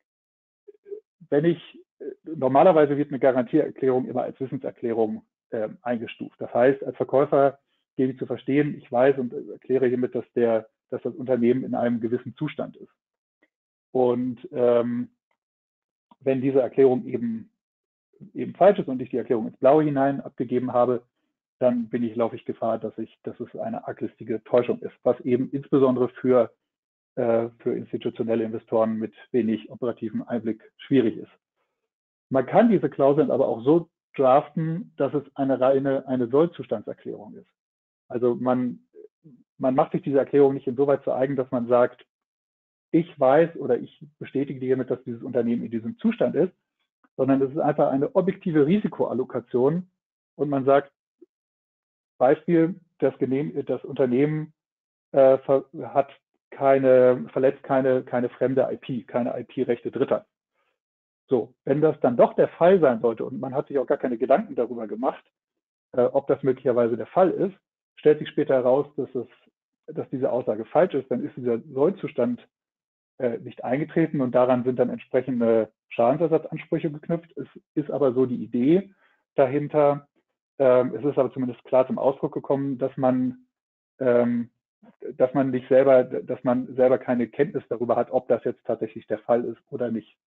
Wenn ich, normalerweise wird eine Garantieerklärung immer als Wissenserklärung äh, eingestuft. Das heißt, als Verkäufer gebe ich zu verstehen, ich weiß und erkläre hiermit, dass, der, dass das Unternehmen in einem gewissen Zustand ist. Und ähm, wenn diese Erklärung eben, eben falsch ist und ich die Erklärung ins Blaue hinein abgegeben habe, dann bin ich, laufe ich Gefahr, dass, ich, dass es eine arglistige Täuschung ist, was eben insbesondere für, äh, für institutionelle Investoren mit wenig operativem Einblick schwierig ist. Man kann diese Klauseln aber auch so draften, dass es eine reine eine Sollzustandserklärung ist. Also man, man macht sich diese Erklärung nicht insoweit zu eigen, dass man sagt, ich weiß oder ich bestätige hiermit, dass dieses Unternehmen in diesem Zustand ist, sondern es ist einfach eine objektive Risikoallokation und man sagt, Beispiel, das, das Unternehmen äh, hat keine, verletzt keine, keine fremde I P, keine I P-Rechte Dritter. So, wenn das dann doch der Fall sein sollte und man hat sich auch gar keine Gedanken darüber gemacht, äh, ob das möglicherweise der Fall ist, stellt sich später heraus, dass, es, dass diese Aussage falsch ist, dann ist dieser Sollzustand äh, nicht eingetreten und daran sind dann entsprechende Schadensersatzansprüche geknüpft. Es ist aber so die Idee dahinter, ähm, es ist aber zumindest klar zum Ausdruck gekommen, dass man, ähm, dass man nicht selber, dass man selber keine Kenntnis darüber hat, ob das jetzt tatsächlich der Fall ist oder nicht.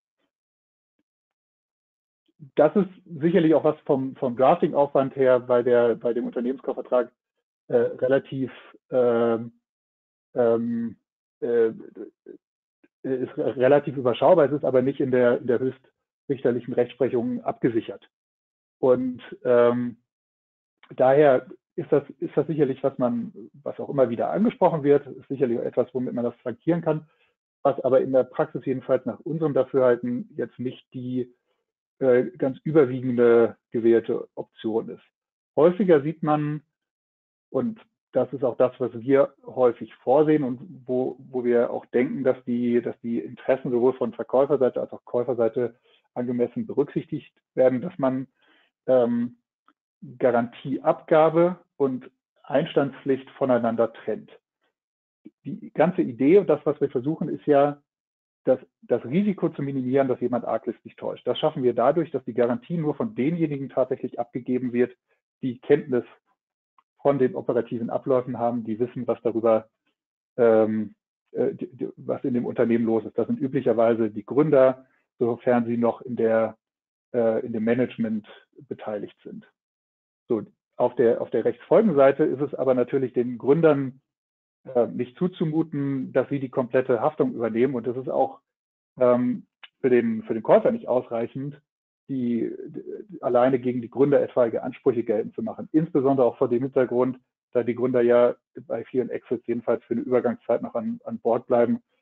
Das ist sicherlich auch was vom, vom Drafting-Aufwand her bei, der, bei dem Unternehmenskaufvertrag äh, relativ äh, ähm, äh, ist relativ überschaubar. Es ist aber nicht in der, in der höchstrichterlichen Rechtsprechung abgesichert. Und ähm, daher ist das, ist das sicherlich, was man, was auch immer wieder angesprochen wird, ist sicherlich etwas, womit man das frankieren kann, was aber in der Praxis jedenfalls nach unserem Dafürhalten jetzt nicht die äh, ganz überwiegende gewählte Option ist. Häufiger sieht man, und das ist auch das, was wir häufig vorsehen und wo, wo wir auch denken, dass die, dass die Interessen sowohl von Verkäuferseite als auch Käuferseite angemessen berücksichtigt werden, dass man ähm, Garantieabgabe und Einstandspflicht voneinander trennt. Die ganze Idee und das, was wir versuchen, ist ja, das, das Risiko zu minimieren, dass jemand arglistig täuscht. Das schaffen wir dadurch, dass die Garantie nur von denjenigen tatsächlich abgegeben wird, die Kenntnis von den operativen Abläufen haben, die wissen, was darüber, ähm, äh, die, die, was in dem Unternehmen los ist. Das sind üblicherweise die Gründer, sofern sie noch in, der, äh, in dem Management beteiligt sind. So, auf der, auf der Rechtsfolgenseite ist es aber natürlich den Gründern äh, nicht zuzumuten, dass sie die komplette Haftung übernehmen. Und das ist auch ähm, für, den, für den Käufer nicht ausreichend, die, die alleine gegen die Gründer etwaige Ansprüche geltend zu machen. Insbesondere auch vor dem Hintergrund, da die Gründer ja bei vielen Exits jedenfalls für eine Übergangszeit noch an, an Bord bleiben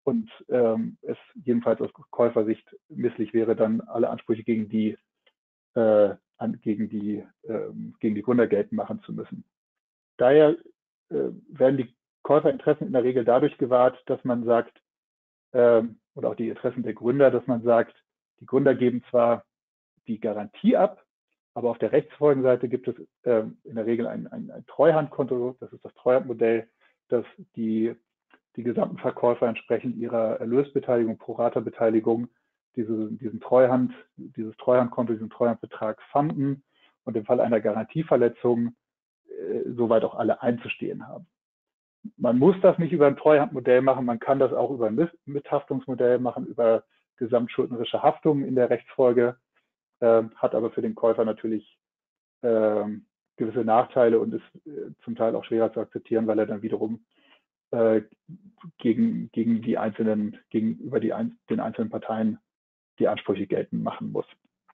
und ähm, es jedenfalls aus Käufersicht misslich wäre, dann alle Ansprüche gegen die, äh, an, gegen die, äh, gegen die Gründer geltend machen zu müssen. Daher äh, werden die Käuferinteressen in der Regel dadurch gewahrt, dass man sagt, äh, oder auch die Interessen der Gründer, dass man sagt, die Gründer geben zwar die Garantie ab, aber auf der Rechtsfolgenseite gibt es äh, in der Regel ein, ein, ein Treuhandkonto, das ist das Treuhandmodell, das die, die gesamten Verkäufer entsprechend ihrer Erlösbeteiligung, Pro-Rata-Beteiligung, diese, diesen Treuhand, dieses Treuhandkonto, diesen Treuhandbetrag fanden und im Fall einer Garantieverletzung äh, soweit auch alle einzustehen haben. Man muss das nicht über ein Treuhandmodell machen, man kann das auch über ein Mithaftungsmodell machen, über gesamtschuldnerische Haftung in der Rechtsfolge, äh, hat aber für den Käufer natürlich äh, gewisse Nachteile und ist äh, zum Teil auch schwerer zu akzeptieren, weil er dann wiederum äh, gegen, gegen die einzelnen, gegenüber die, den einzelnen Parteien die Ansprüche geltend machen muss.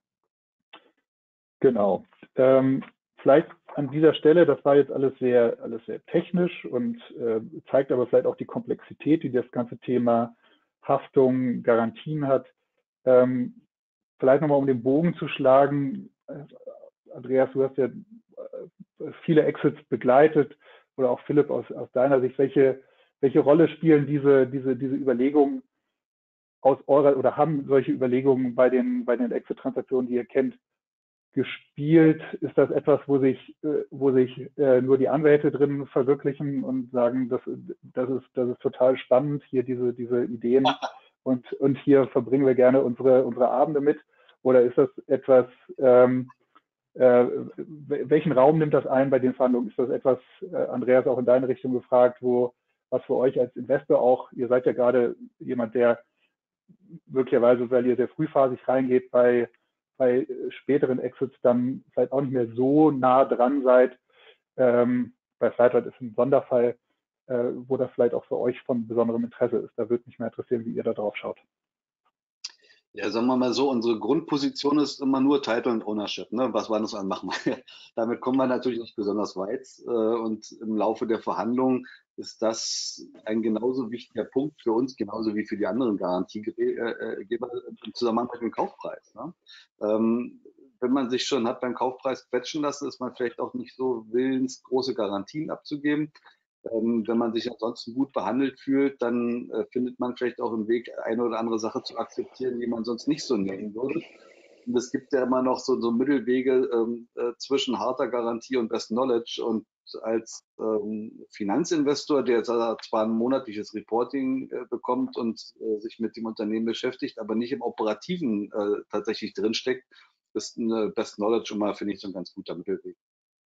Genau. Ähm, vielleicht an dieser Stelle, das war jetzt alles sehr, alles sehr technisch und äh, zeigt aber vielleicht auch die Komplexität, die das ganze Thema Haftung, Garantien hat. Ähm, vielleicht nochmal, um den Bogen zu schlagen, äh, Andreas, du hast ja äh, viele Exits begleitet oder auch Philipp aus, aus deiner Sicht, welche, welche Rolle spielen diese, diese, diese Überlegungen aus eurer oder haben solche Überlegungen bei den, bei den Exit-Transaktionen, die ihr kennt, gespielt? Ist das etwas, wo sich, wo sich äh, nur die Anwälte drin verwirklichen und sagen, das, das, ist, das ist total spannend, hier diese, diese Ideen und, und hier verbringen wir gerne unsere, unsere Abende mit? Oder ist das etwas, ähm, äh, welchen Raum nimmt das ein bei den Verhandlungen? Ist das etwas, äh, Andreas, auch in deine Richtung gefragt, wo was für euch als Investor auch, ihr seid ja gerade jemand, der möglicherweise, weil ihr sehr frühphasig reingeht, bei bei späteren Exits dann vielleicht auch nicht mehr so nah dran seid. Ähm, bei Flightradar ist ein Sonderfall, äh, wo das vielleicht auch für euch von besonderem Interesse ist. Da würde mich mehr interessieren, wie ihr da drauf schaut. Ja, sagen wir mal so, unsere Grundposition ist immer nur Title und Ownership. Ne? Was wir das machen? Damit kommen wir natürlich nicht besonders weit. Und im Laufe der Verhandlungen ist das ein genauso wichtiger Punkt für uns, genauso wie für die anderen Garantiegeber im Zusammenhang mit dem Kaufpreis. Ne? Ähm, wenn man sich schon hat beim Kaufpreis quetschen lassen, ist man vielleicht auch nicht so willens, große Garantien abzugeben. Ähm, wenn man sich ansonsten gut behandelt fühlt, dann äh, findet man vielleicht auch einen Weg, eine oder andere Sache zu akzeptieren, die man sonst nicht so nehmen würde. Und es gibt ja immer noch so, so Mittelwege ähm, äh, zwischen harter Garantie und Best Knowledge. Und als ähm, Finanzinvestor, der zwar ein monatliches Reporting äh, bekommt und äh, sich mit dem Unternehmen beschäftigt, aber nicht im Operativen äh, tatsächlich drinsteckt, ist eine Best Knowledge immer, finde ich, so ein ganz guter Mittelweg.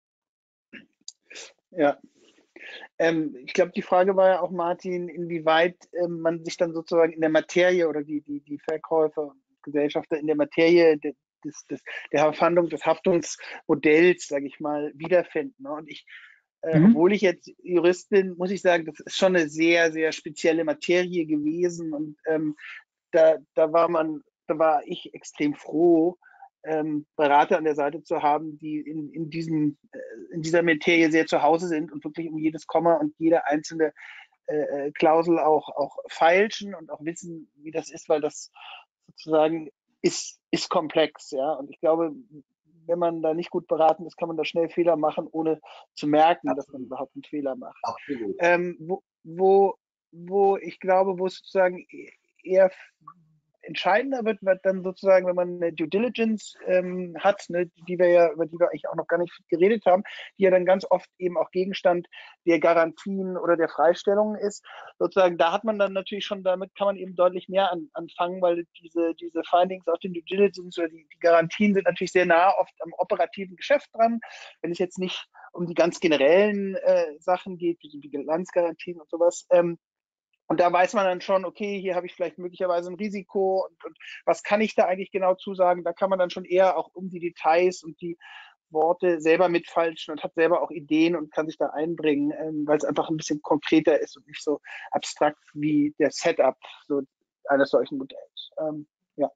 Ja. Ähm, ich glaube, die Frage war ja auch, Martin, inwieweit ähm, man sich dann sozusagen in der Materie oder die, die, die Verkäufer und Gesellschafter in der Materie de, des, des, der Verhandlung, des Haftungsmodells, sage ich mal, wiederfinden. Ne? Und ich, äh, mhm. obwohl ich jetzt Jurist bin, muss ich sagen, das ist schon eine sehr, sehr spezielle Materie gewesen. Und ähm, da, da war man, da war ich extrem froh, Ähm, Berater an der Seite zu haben, die in, in, diesen, äh, in dieser Materie sehr zu Hause sind und wirklich um jedes Komma und jede einzelne äh, Klausel auch, auch feilschen und auch wissen, wie das ist, weil das sozusagen ist, ist komplex. Ja? Und ich glaube, wenn man da nicht gut beraten ist, kann man da schnell Fehler machen, ohne zu merken, Absolut. dass man überhaupt einen Fehler macht. Ähm, wo, wo, wo ich glaube, wo es sozusagen eher entscheidender wird, wird dann sozusagen, wenn man eine Due Diligence ähm, hat, ne, die wir ja, über die wir eigentlich auch noch gar nicht geredet haben, die ja dann ganz oft eben auch Gegenstand der Garantien oder der Freistellungen ist. Sozusagen, da hat man dann natürlich schon, damit kann man eben deutlich mehr an, anfangen, weil diese, diese Findings aus den Due Diligence oder die, die Garantien sind natürlich sehr nah oft am operativen Geschäft dran. Wenn es jetzt nicht um die ganz generellen äh, Sachen geht, wie die Bilanzgarantien und sowas, ähm, und da weiß man dann schon, okay, hier habe ich vielleicht möglicherweise ein Risiko und, und was kann ich da eigentlich genau zusagen? Da kann man dann schon eher auch um die Details und die Worte selber mitfalschen und hat selber auch Ideen und kann sich da einbringen, ähm, weil es einfach ein bisschen konkreter ist und nicht so abstrakt wie der Setup so eines solchen Modells. Ähm, ja.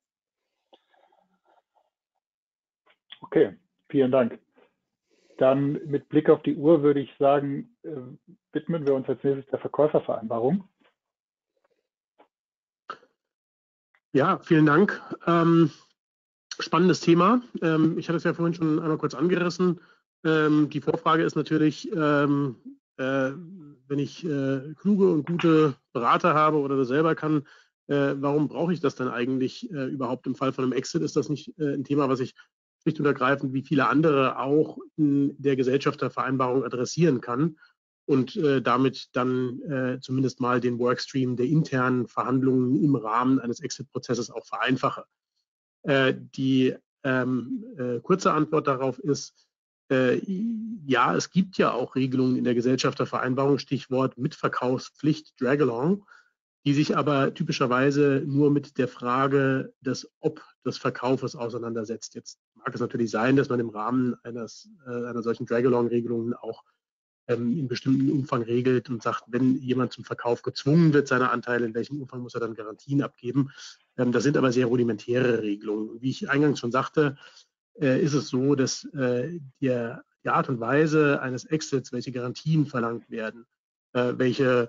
Okay, vielen Dank. Dann mit Blick auf die Uhr würde ich sagen, äh, widmen wir uns als nächstes der Verkäufervereinbarung. Ja, vielen Dank. Ähm, spannendes Thema. Ähm, ich hatte es ja vorhin schon einmal kurz angerissen. Ähm, die Vorfrage ist natürlich, ähm, äh, wenn ich äh, kluge und gute Berater habe oder das selber kann, äh, warum brauche ich das dann eigentlich äh, überhaupt im Fall von einem Exit? Ist das nicht äh, ein Thema, was ich schlicht und ergreifend wie viele andere auch in der Gesellschaftervereinbarung adressieren kann und äh, damit dann äh, zumindest mal den Workstream der internen Verhandlungen im Rahmen eines Exit-Prozesses auch vereinfache? Äh, die ähm, äh, kurze Antwort darauf ist, äh, ja, es gibt ja auch Regelungen in der Gesellschaftervereinbarung, Stichwort Mitverkaufspflicht, Drag-along, die sich aber typischerweise nur mit der Frage des Ob des Verkaufes auseinandersetzt. Jetzt mag es natürlich sein, dass man im Rahmen eines, äh, einer solchen Drag-along-Regelung auch ähm, in bestimmten Umfang regelt und sagt, wenn jemand zum Verkauf gezwungen wird, seine Anteile, in welchem Umfang muss er dann Garantien abgeben. Ähm, das sind aber sehr rudimentäre Regelungen. Wie ich eingangs schon sagte, äh, ist es so, dass äh, der, die Art und Weise eines Exits, welche Garantien verlangt werden, äh, welche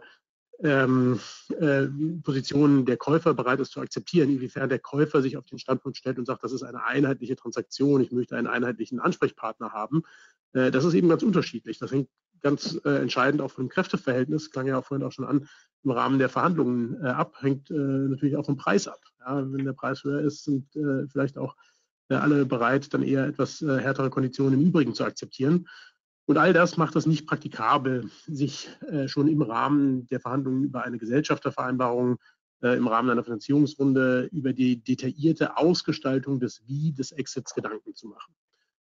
ähm, äh, Positionen der Käufer bereit ist zu akzeptieren, inwiefern der Käufer sich auf den Standpunkt stellt und sagt, das ist eine einheitliche Transaktion, ich möchte einen einheitlichen Ansprechpartner haben. Äh, das ist eben ganz unterschiedlich. Das hängt ganz äh, entscheidend auch von dem Kräfteverhältnis, klang ja auch vorhin auch schon an, im Rahmen der Verhandlungen äh, ab, hängt äh, natürlich auch vom Preis ab. Ja, wenn der Preis höher ist, sind äh, vielleicht auch äh, alle bereit, dann eher etwas äh, härtere Konditionen im Übrigen zu akzeptieren. Und all das macht es nicht praktikabel, sich äh, schon im Rahmen der Verhandlungen über eine Gesellschaftervereinbarung, äh, im Rahmen einer Finanzierungsrunde über die detaillierte Ausgestaltung des Wie des Exits Gedanken zu machen.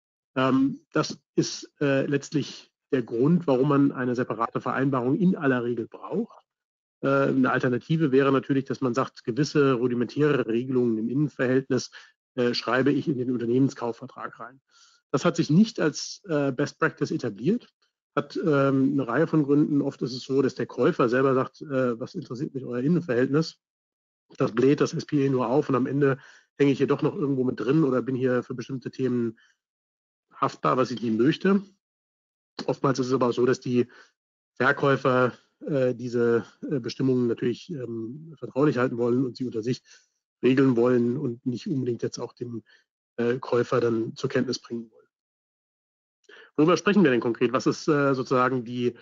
Ähm, das ist äh, letztlich der Grund, warum man eine separate Vereinbarung in aller Regel braucht. Äh, eine Alternative wäre natürlich, dass man sagt, gewisse rudimentäre Regelungen im Innenverhältnis äh, schreibe ich in den Unternehmenskaufvertrag rein. Das hat sich nicht als äh, Best Practice etabliert, hat ähm, eine Reihe von Gründen. Oft ist es so, dass der Käufer selber sagt, äh, was interessiert mich euer Innenverhältnis? Das bläht das S P A nur auf und am Ende hänge ich hier doch noch irgendwo mit drin oder bin hier für bestimmte Themen haftbar, was ich nicht möchte. Oftmals ist es aber so, dass die Verkäufer äh, diese äh, Bestimmungen natürlich ähm, vertraulich halten wollen und sie unter sich regeln wollen und nicht unbedingt jetzt auch dem äh, Käufer dann zur Kenntnis bringen wollen. Worüber sprechen wir denn konkret? Was ist äh, sozusagen die,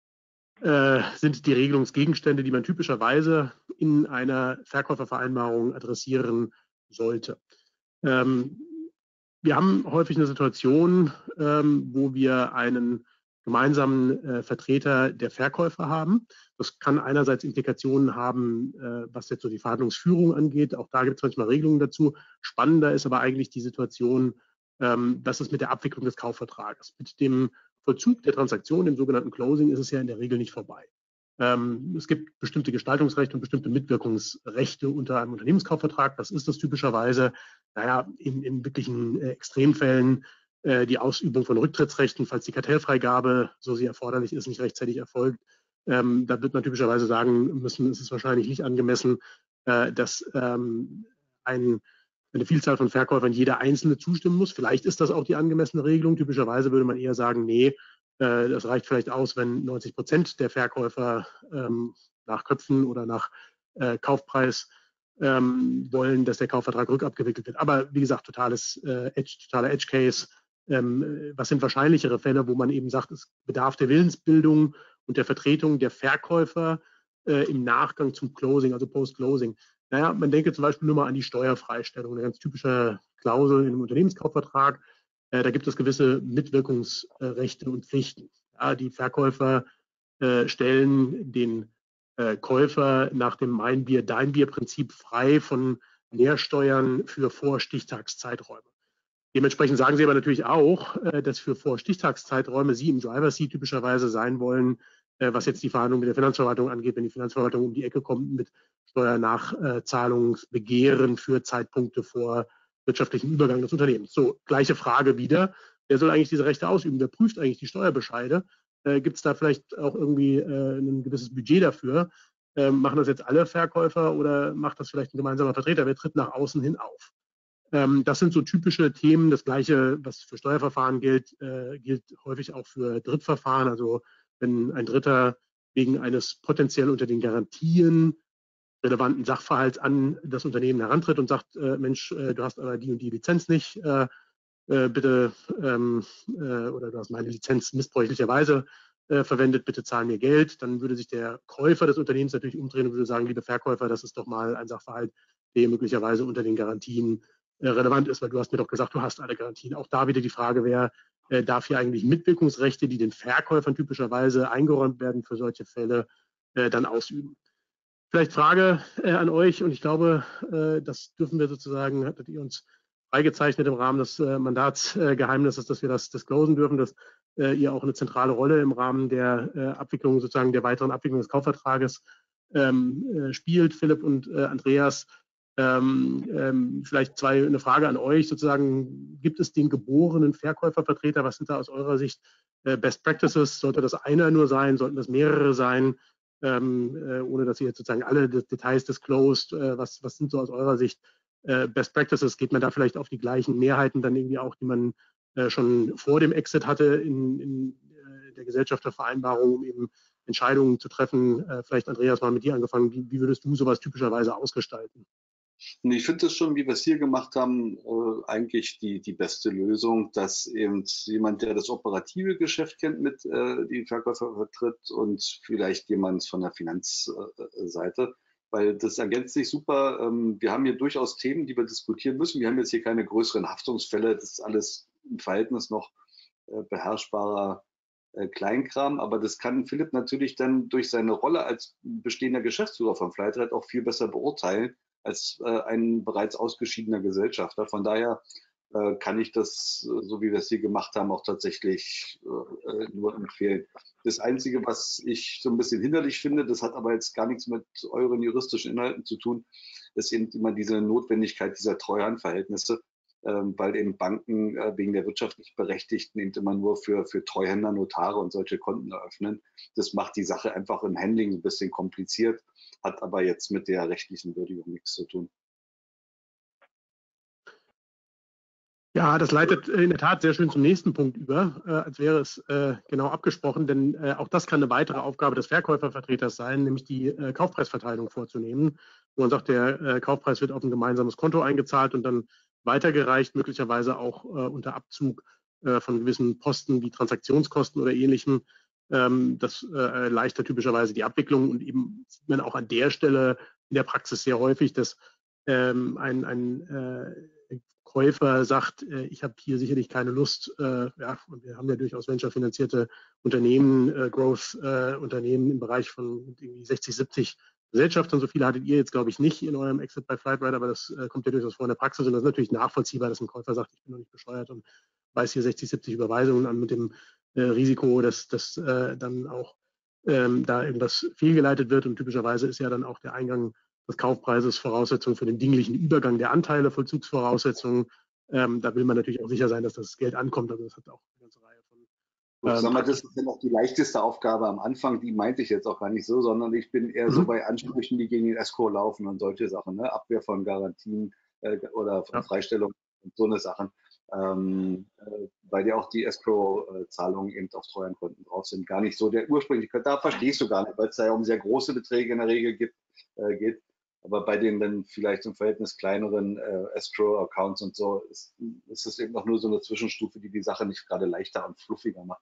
äh, sind die Regelungsgegenstände, die man typischerweise in einer Verkäufervereinbarung adressieren sollte? Ähm, wir haben häufig eine Situation, ähm, wo wir einen gemeinsamen äh, Vertreter der Verkäufer haben. Das kann einerseits Implikationen haben, äh, was jetzt so die Verhandlungsführung angeht. Auch da gibt es manchmal Regelungen dazu. Spannender ist aber eigentlich die Situation, ähm, das ist mit der Abwicklung des Kaufvertrages. Mit dem Vollzug der Transaktion, dem sogenannten Closing, ist es ja in der Regel nicht vorbei. Ähm, es gibt bestimmte Gestaltungsrechte und bestimmte Mitwirkungsrechte unter einem Unternehmenskaufvertrag. Das ist das typischerweise, naja, in, in wirklichen äh, Extremfällen äh, die Ausübung von Rücktrittsrechten, falls die Kartellfreigabe, so sie erforderlich ist, nicht rechtzeitig erfolgt. Ähm, da wird man typischerweise sagen müssen, es ist wahrscheinlich nicht angemessen, äh, dass ähm, ein eine Vielzahl von Verkäufern jeder Einzelne zustimmen muss. Vielleicht ist das auch die angemessene Regelung. Typischerweise würde man eher sagen, nee, äh, das reicht vielleicht aus, wenn neunzig Prozent der Verkäufer ähm, nach Köpfen oder nach äh, Kaufpreis ähm, wollen, dass der Kaufvertrag rückabgewickelt wird. Aber wie gesagt, totales äh, Edge, totaler Edge-Case. Ähm, was sind wahrscheinlichere Fälle, wo man eben sagt, es bedarf der Willensbildung und der Vertretung der Verkäufer äh, im Nachgang zum Closing, also Post-Closing. Naja, man denke zum Beispiel nur mal an die Steuerfreistellung, eine ganz typische Klausel in einem Unternehmenskaufvertrag. Äh, da gibt es gewisse Mitwirkungsrechte und Pflichten. Ja, die Verkäufer äh, stellen den äh, Käufer nach dem Mein Bier, Dein Bier-Prinzip frei von Mehrsteuern für Vorstichtagszeiträume. Dementsprechend sagen sie aber natürlich auch, äh, dass für Vorstichtagszeiträume sie im Driver Seat typischerweise sein wollen, äh, was jetzt die Verhandlung mit der Finanzverwaltung angeht, wenn die Finanzverwaltung um die Ecke kommt mit Steuernachzahlungsbegehren für Zeitpunkte vor wirtschaftlichem Übergang des Unternehmens. So, gleiche Frage wieder. Wer soll eigentlich diese Rechte ausüben? Wer prüft eigentlich die Steuerbescheide? Äh, Gibt es da vielleicht auch irgendwie äh, ein gewisses Budget dafür? Äh, machen das jetzt alle Verkäufer oder macht das vielleicht ein gemeinsamer Vertreter? Wer tritt nach außen hin auf? Ähm, das sind so typische Themen. Das Gleiche, was für Steuerverfahren gilt, äh, gilt häufig auch für Drittverfahren. Also wenn ein Dritter wegen eines potenziell unter den Garantien relevanten Sachverhalts an das Unternehmen herantritt und sagt, äh, Mensch, äh, du hast aber die und die Lizenz nicht, äh, äh, bitte, ähm, äh, oder du hast meine Lizenz missbräuchlicherweise äh, verwendet, bitte zahl mir Geld, dann würde sich der Käufer des Unternehmens natürlich umdrehen und würde sagen, liebe Verkäufer, das ist doch mal ein Sachverhalt, der möglicherweise unter den Garantien äh, relevant ist, weil du hast mir doch gesagt, du hast alle Garantien. Auch da wieder die Frage, wer äh, darf hier eigentlich Mitwirkungsrechte, die den Verkäufern typischerweise eingeräumt werden für solche Fälle, äh, dann ausüben. Vielleicht Frage äh, an euch, und ich glaube, äh, das dürfen wir sozusagen, hattet ihr uns freigezeichnet im Rahmen des äh, Mandatsgeheimnisses, äh, dass wir das disclosen dürfen, dass äh, ihr auch eine zentrale Rolle im Rahmen der äh, Abwicklung, sozusagen der weiteren Abwicklung des Kaufvertrages ähm, äh, spielt. Philipp und äh, Andreas, ähm, ähm, vielleicht zwei, eine Frage an euch sozusagen, gibt es den geborenen Verkäufervertreter, was sind da aus eurer Sicht äh, Best Practices? Sollte das einer nur sein, sollten das mehrere sein? Ähm, äh, ohne dass ihr jetzt sozusagen alle Details disclosed, äh, was, was sind so aus eurer Sicht äh, Best Practices? Geht man da vielleicht auf die gleichen Mehrheiten dann irgendwie auch, die man äh, schon vor dem Exit hatte in, in äh, der Gesellschaftervereinbarung, um eben Entscheidungen zu treffen? Äh, vielleicht Andreas, mal mit dir angefangen. Wie, wie würdest du sowas typischerweise ausgestalten? Und ich finde das schon, wie wir es hier gemacht haben, äh, eigentlich die, die beste Lösung, dass eben jemand, der das operative Geschäft kennt, mit äh, die Verkäufer vertritt und vielleicht jemand von der Finanzseite, weil das ergänzt sich super. Ähm, wir haben hier durchaus Themen, die wir diskutieren müssen. Wir haben jetzt hier keine größeren Haftungsfälle. Das ist alles im Verhältnis noch äh, beherrschbarer äh, Kleinkram. Aber das kann Philipp natürlich dann durch seine Rolle als bestehender Geschäftsführer von Flightred auch viel besser beurteilen als äh, ein bereits ausgeschiedener Gesellschafter. Von daher äh, kann ich das, äh, so wie wir es hier gemacht haben, auch tatsächlich äh, nur empfehlen. Das Einzige, was ich so ein bisschen hinderlich finde, das hat aber jetzt gar nichts mit euren juristischen Inhalten zu tun, ist eben immer diese Notwendigkeit dieser Treuhandverhältnisse, äh, weil eben Banken äh, wegen der wirtschaftlich Berechtigten eben immer nur für, für Treuhänder, Notare und solche Konten eröffnen. Das macht die Sache einfach im Handling ein bisschen kompliziert, hat aber jetzt mit der rechtlichen Würdigung nichts zu tun. Ja, das leitet in der Tat sehr schön zum nächsten Punkt über, äh, als wäre es äh, genau abgesprochen, denn äh, auch das kann eine weitere Aufgabe des Verkäufervertreters sein, nämlich die äh, Kaufpreisverteilung vorzunehmen, wo man sagt, der äh, Kaufpreis wird auf ein gemeinsames Konto eingezahlt und dann weitergereicht, möglicherweise auch äh, unter Abzug äh, von gewissen Posten wie Transaktionskosten oder Ähnlichem. Ähm, das äh, erleichtert typischerweise die Abwicklung, und eben sieht man auch an der Stelle in der Praxis sehr häufig, dass ähm, ein, ein äh, Käufer sagt, äh, ich habe hier sicherlich keine Lust, äh, ja, und wir haben ja durchaus venture-finanzierte Unternehmen, äh, Growth-Unternehmen äh, im Bereich von irgendwie sechzig, siebzig Gesellschaften. So viele hattet ihr jetzt, glaube ich, nicht in eurem Exit bei Flightred, aber das äh, kommt ja durchaus vor in der Praxis, und das ist natürlich nachvollziehbar, dass ein Käufer sagt, ich bin noch nicht bescheuert und weiß hier sechzig, siebzig Überweisungen an mit dem äh, Risiko, dass, dass äh, dann auch ähm, da irgendwas fehlgeleitet wird, und typischerweise ist ja dann auch der Eingang des Kaufpreises Voraussetzung für den dinglichen Übergang der Anteile, Vollzugsvoraussetzungen. Ähm, da will man natürlich auch sicher sein, dass das Geld ankommt. Also das hat auch eine ganze Reihe von. Ähm, Sag mal, das ist ja noch die leichteste Aufgabe am Anfang, die meinte ich jetzt auch gar nicht so, sondern ich bin eher mhm. so bei Ansprüchen, die gegen den Escrow laufen und solche Sachen, ne? Abwehr von Garantien äh, oder von ja. Freistellung und so eine Sachen, ähm, äh, weil ja auch die Escrow-Zahlungen eben auf Treuhandkonten drauf sind. Gar nicht so der ursprüngliche, da verstehst du gar nicht, weil es da ja um sehr große Beträge in der Regel gibt, äh, geht. Aber bei den dann vielleicht im Verhältnis kleineren äh, Escrow-Accounts und so ist, ist es eben noch nur so eine Zwischenstufe, die die Sache nicht gerade leichter und fluffiger macht.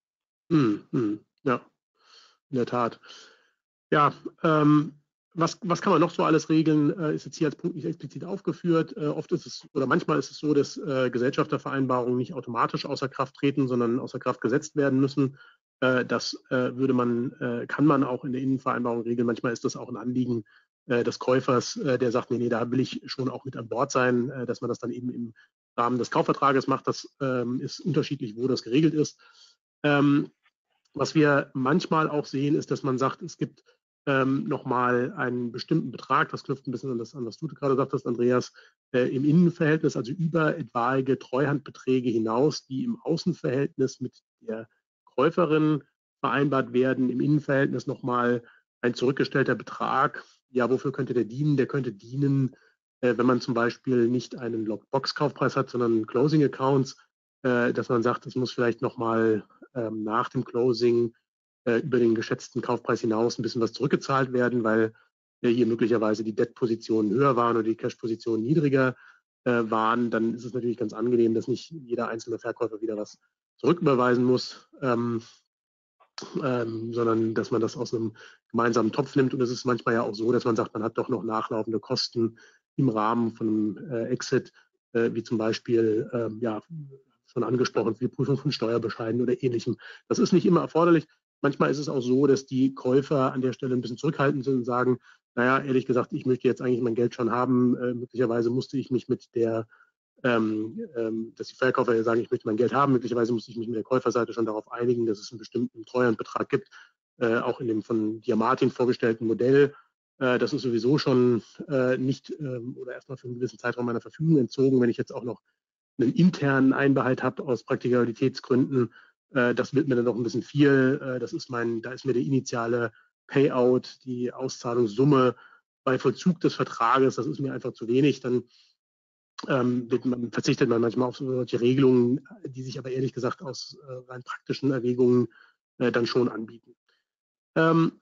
Hm, hm, ja, in der Tat. Ja, ähm, was, was kann man noch so alles regeln, äh, ist jetzt hier als Punkt nicht explizit aufgeführt. Äh, oft ist es, oder manchmal ist es so, dass äh, Gesellschaftervereinbarungen nicht automatisch außer Kraft treten, sondern außer Kraft gesetzt werden müssen. Äh, das äh, würde man, äh, kann man auch in der Innenvereinbarung regeln. Manchmal ist das auch ein Anliegen äh, des Käufers, äh, der sagt, nee, nee, da will ich schon auch mit an Bord sein, äh, dass man das dann eben im Rahmen des Kaufvertrages macht. Das ähm, ist unterschiedlich, wo das geregelt ist. Ähm, was wir manchmal auch sehen, ist, dass man sagt, es gibt ähm, nochmal einen bestimmten Betrag, das knüpft ein bisschen an das an, was du gerade sagtest, Andreas, äh, im Innenverhältnis, also über etwaige Treuhandbeträge hinaus, die im Außenverhältnis mit der Käuferin vereinbart werden, im Innenverhältnis nochmal ein zurückgestellter Betrag. Ja, wofür könnte der dienen? Der könnte dienen, äh, wenn man zum Beispiel nicht einen Lockbox-Kaufpreis hat, sondern Closing-Accounts, äh, dass man sagt, es muss vielleicht nochmal ähm, nach dem Closing äh, über den geschätzten Kaufpreis hinaus ein bisschen was zurückgezahlt werden, weil hier möglicherweise die Debt-Positionen höher waren oder die Cash-Positionen niedriger äh, waren, dann ist es natürlich ganz angenehm, dass nicht jeder einzelne Verkäufer wieder was zurücküberweisen muss, ähm, ähm, sondern dass man das aus einem gemeinsamen Topf nimmt. Und es ist manchmal ja auch so, dass man sagt, man hat doch noch nachlaufende Kosten im Rahmen von einem äh, Exit, äh, wie zum Beispiel, äh, ja, schon angesprochen, für die Prüfung von Steuerbescheiden oder Ähnlichem. Das ist nicht immer erforderlich. Manchmal ist es auch so, dass die Käufer an der Stelle ein bisschen zurückhaltend sind und sagen, naja, ehrlich gesagt, ich möchte jetzt eigentlich mein Geld schon haben. Äh, möglicherweise musste ich mich mit der, ähm, ähm, dass die Verkäufer ja sagen, ich möchte mein Geld haben. Möglicherweise musste ich mich mit der Käuferseite schon darauf einigen, dass es einen bestimmten Treuhandbetrag gibt, äh, auch in dem von Diamartin vorgestellten Modell. Äh, das ist sowieso schon äh, nicht ähm, oder erstmal für einen gewissen Zeitraum meiner Verfügung entzogen. Wenn ich jetzt auch noch einen internen Einbehalt habe aus Praktikabilitätsgründen, äh, das wird mir dann noch ein bisschen viel. Äh, das ist mein, da ist mir der initiale Payout, die Auszahlungssumme bei Vollzug des Vertrages, das ist mir einfach zu wenig. Dann ähm, wird man, verzichtet man manchmal auf solche Regelungen, die sich aber ehrlich gesagt aus äh, rein praktischen Erwägungen äh, dann schon anbieten. Ähm,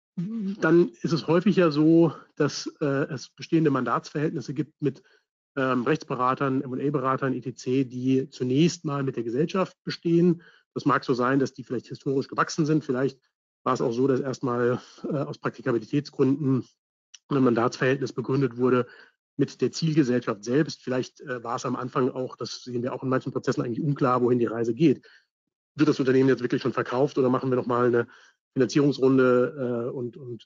dann ist es häufig ja so, dass äh, es bestehende Mandatsverhältnisse gibt mit ähm, Rechtsberatern, M und A-Beratern, et cetera, die zunächst mal mit der Gesellschaft bestehen. Das mag so sein, dass die vielleicht historisch gewachsen sind. Vielleicht war es auch so, dass erstmal äh, aus Praktikabilitätsgründen ein Mandatsverhältnis begründet wurde mit der Zielgesellschaft selbst. Vielleicht äh, war es am Anfang auch, das sehen wir auch in manchen Prozessen, eigentlich unklar, wohin die Reise geht. Wird das Unternehmen jetzt wirklich schon verkauft oder machen wir nochmal eine Finanzierungsrunde äh, und, und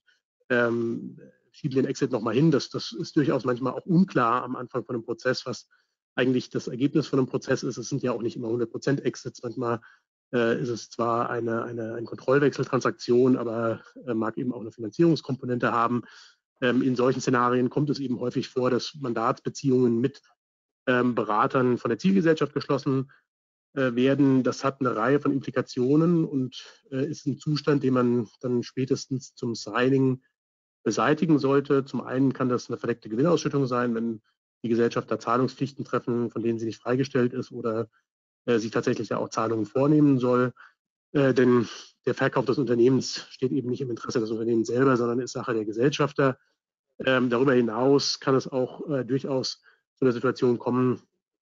ähm, schieben den Exit nochmal hin? Das, das ist durchaus manchmal auch unklar am Anfang von einem Prozess, was eigentlich das Ergebnis von einem Prozess ist. Es sind ja auch nicht immer hundert Prozent Exits. Manchmal äh, ist es zwar eine, eine, eine Kontrollwechseltransaktion, aber äh, mag eben auch eine Finanzierungskomponente haben. Ähm, in solchen Szenarien kommt es eben häufig vor, dass Mandatsbeziehungen mit ähm, Beratern von der Zielgesellschaft geschlossen äh, werden. Das hat eine Reihe von Implikationen und äh, ist ein Zustand, den man dann spätestens zum Signing beseitigen sollte. Zum einen kann das eine verdeckte Gewinnausschüttung sein, wenn die Gesellschafter Zahlungspflichten treffen, von denen sie nicht freigestellt ist oder äh, sie tatsächlich ja auch Zahlungen vornehmen soll. Äh, denn der Verkauf des Unternehmens steht eben nicht im Interesse des Unternehmens selber, sondern ist Sache der Gesellschafter. Ähm, darüber hinaus kann es auch äh, durchaus zu einer Situation kommen,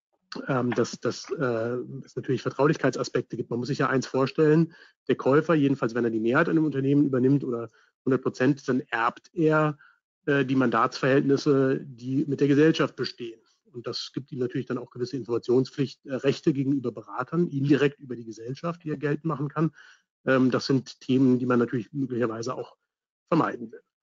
ähm, dass, dass äh, es natürlich Vertraulichkeitsaspekte gibt. Man muss sich ja eins vorstellen, der Käufer, jedenfalls wenn er die Mehrheit an einem Unternehmen übernimmt oder hundert Prozent, dann erbt er äh, die Mandatsverhältnisse, die mit der Gesellschaft bestehen. Und das gibt ihm natürlich dann auch gewisse Informationspflichtrechte äh, gegenüber Beratern, indirekt über die Gesellschaft, die er geltend machen kann. Ähm, das sind Themen, die man natürlich möglicherweise auch vermeiden will.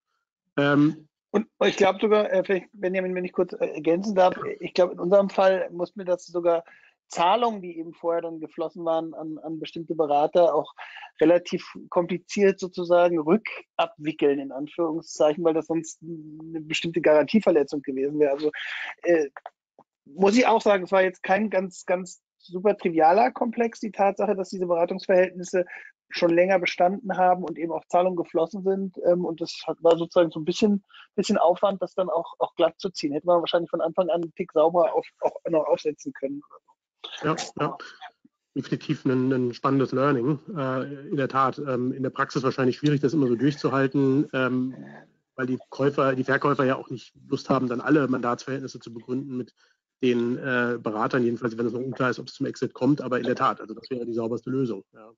Ähm, Und ich glaube sogar, äh, vielleicht, Benjamin, wenn ich kurz äh, ergänzen darf, ich glaube, in unserem Fall mussten wir das sogar Zahlungen, die eben vorher dann geflossen waren an, an bestimmte Berater, auch relativ kompliziert sozusagen rückabwickeln, in Anführungszeichen, weil das sonst eine bestimmte Garantieverletzung gewesen wäre. Also äh, muss ich auch sagen, es war jetzt kein ganz, ganz super trivialer Komplex, die Tatsache, dass diese Beratungsverhältnisse schon länger bestanden haben und eben auch Zahlungen geflossen sind. Ähm, und das war sozusagen so ein bisschen, bisschen Aufwand, das dann auch, auch glatt zu ziehen. Hätte man wahrscheinlich von Anfang an einen Tick sauber auf, auch noch aufsetzen können. Ja, ja. Definitiv ein, ein spannendes Learning. Äh, in der Tat, ähm, in der Praxis wahrscheinlich schwierig, das immer so durchzuhalten, ähm, weil die Käufer, die Verkäufer ja auch nicht Lust haben, dann alle Mandatsverhältnisse zu begründen mit den äh, Beratern, jedenfalls wenn es noch unklar ist, ob es zum Exit kommt. Aber in der Tat, also das wäre die sauberste Lösung. Ja,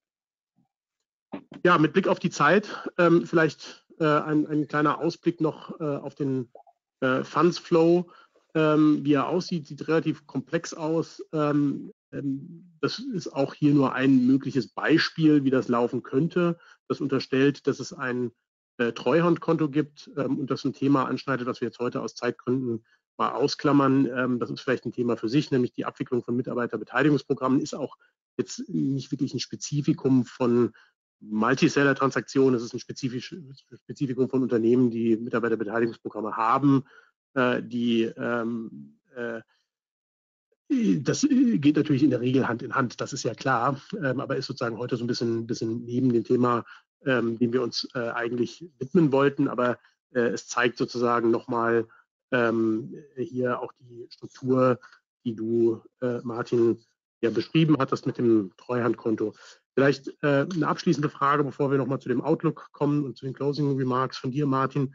ja, mit Blick auf die Zeit, ähm, vielleicht äh, ein, ein kleiner Ausblick noch äh, auf den äh, Funds Flow. Ähm, wie er aussieht, sieht relativ komplex aus. Ähm, ähm, das ist auch hier nur ein mögliches Beispiel, wie das laufen könnte. Das unterstellt, dass es ein äh, Treuhandkonto gibt ähm, und das ein Thema anschneidet, was wir jetzt heute aus Zeitgründen mal ausklammern. Ähm, das ist vielleicht ein Thema für sich, nämlich die Abwicklung von Mitarbeiterbeteiligungsprogrammen ist auch jetzt nicht wirklich ein Spezifikum von Multiseller-Transaktionen. Es ist ein Spezifikum von Unternehmen, die Mitarbeiterbeteiligungsprogramme haben. Die, ähm, äh, das geht natürlich in der Regel Hand in Hand, das ist ja klar, ähm, aber ist sozusagen heute so ein bisschen, bisschen neben dem Thema, ähm, dem wir uns äh, eigentlich widmen wollten, aber äh, es zeigt sozusagen nochmal ähm, hier auch die Struktur, die du, äh, Martin, ja beschrieben hattest mit dem Treuhandkonto. Vielleicht äh, eine abschließende Frage, bevor wir nochmal zu dem Outlook kommen und zu den Closing Remarks von dir, Martin.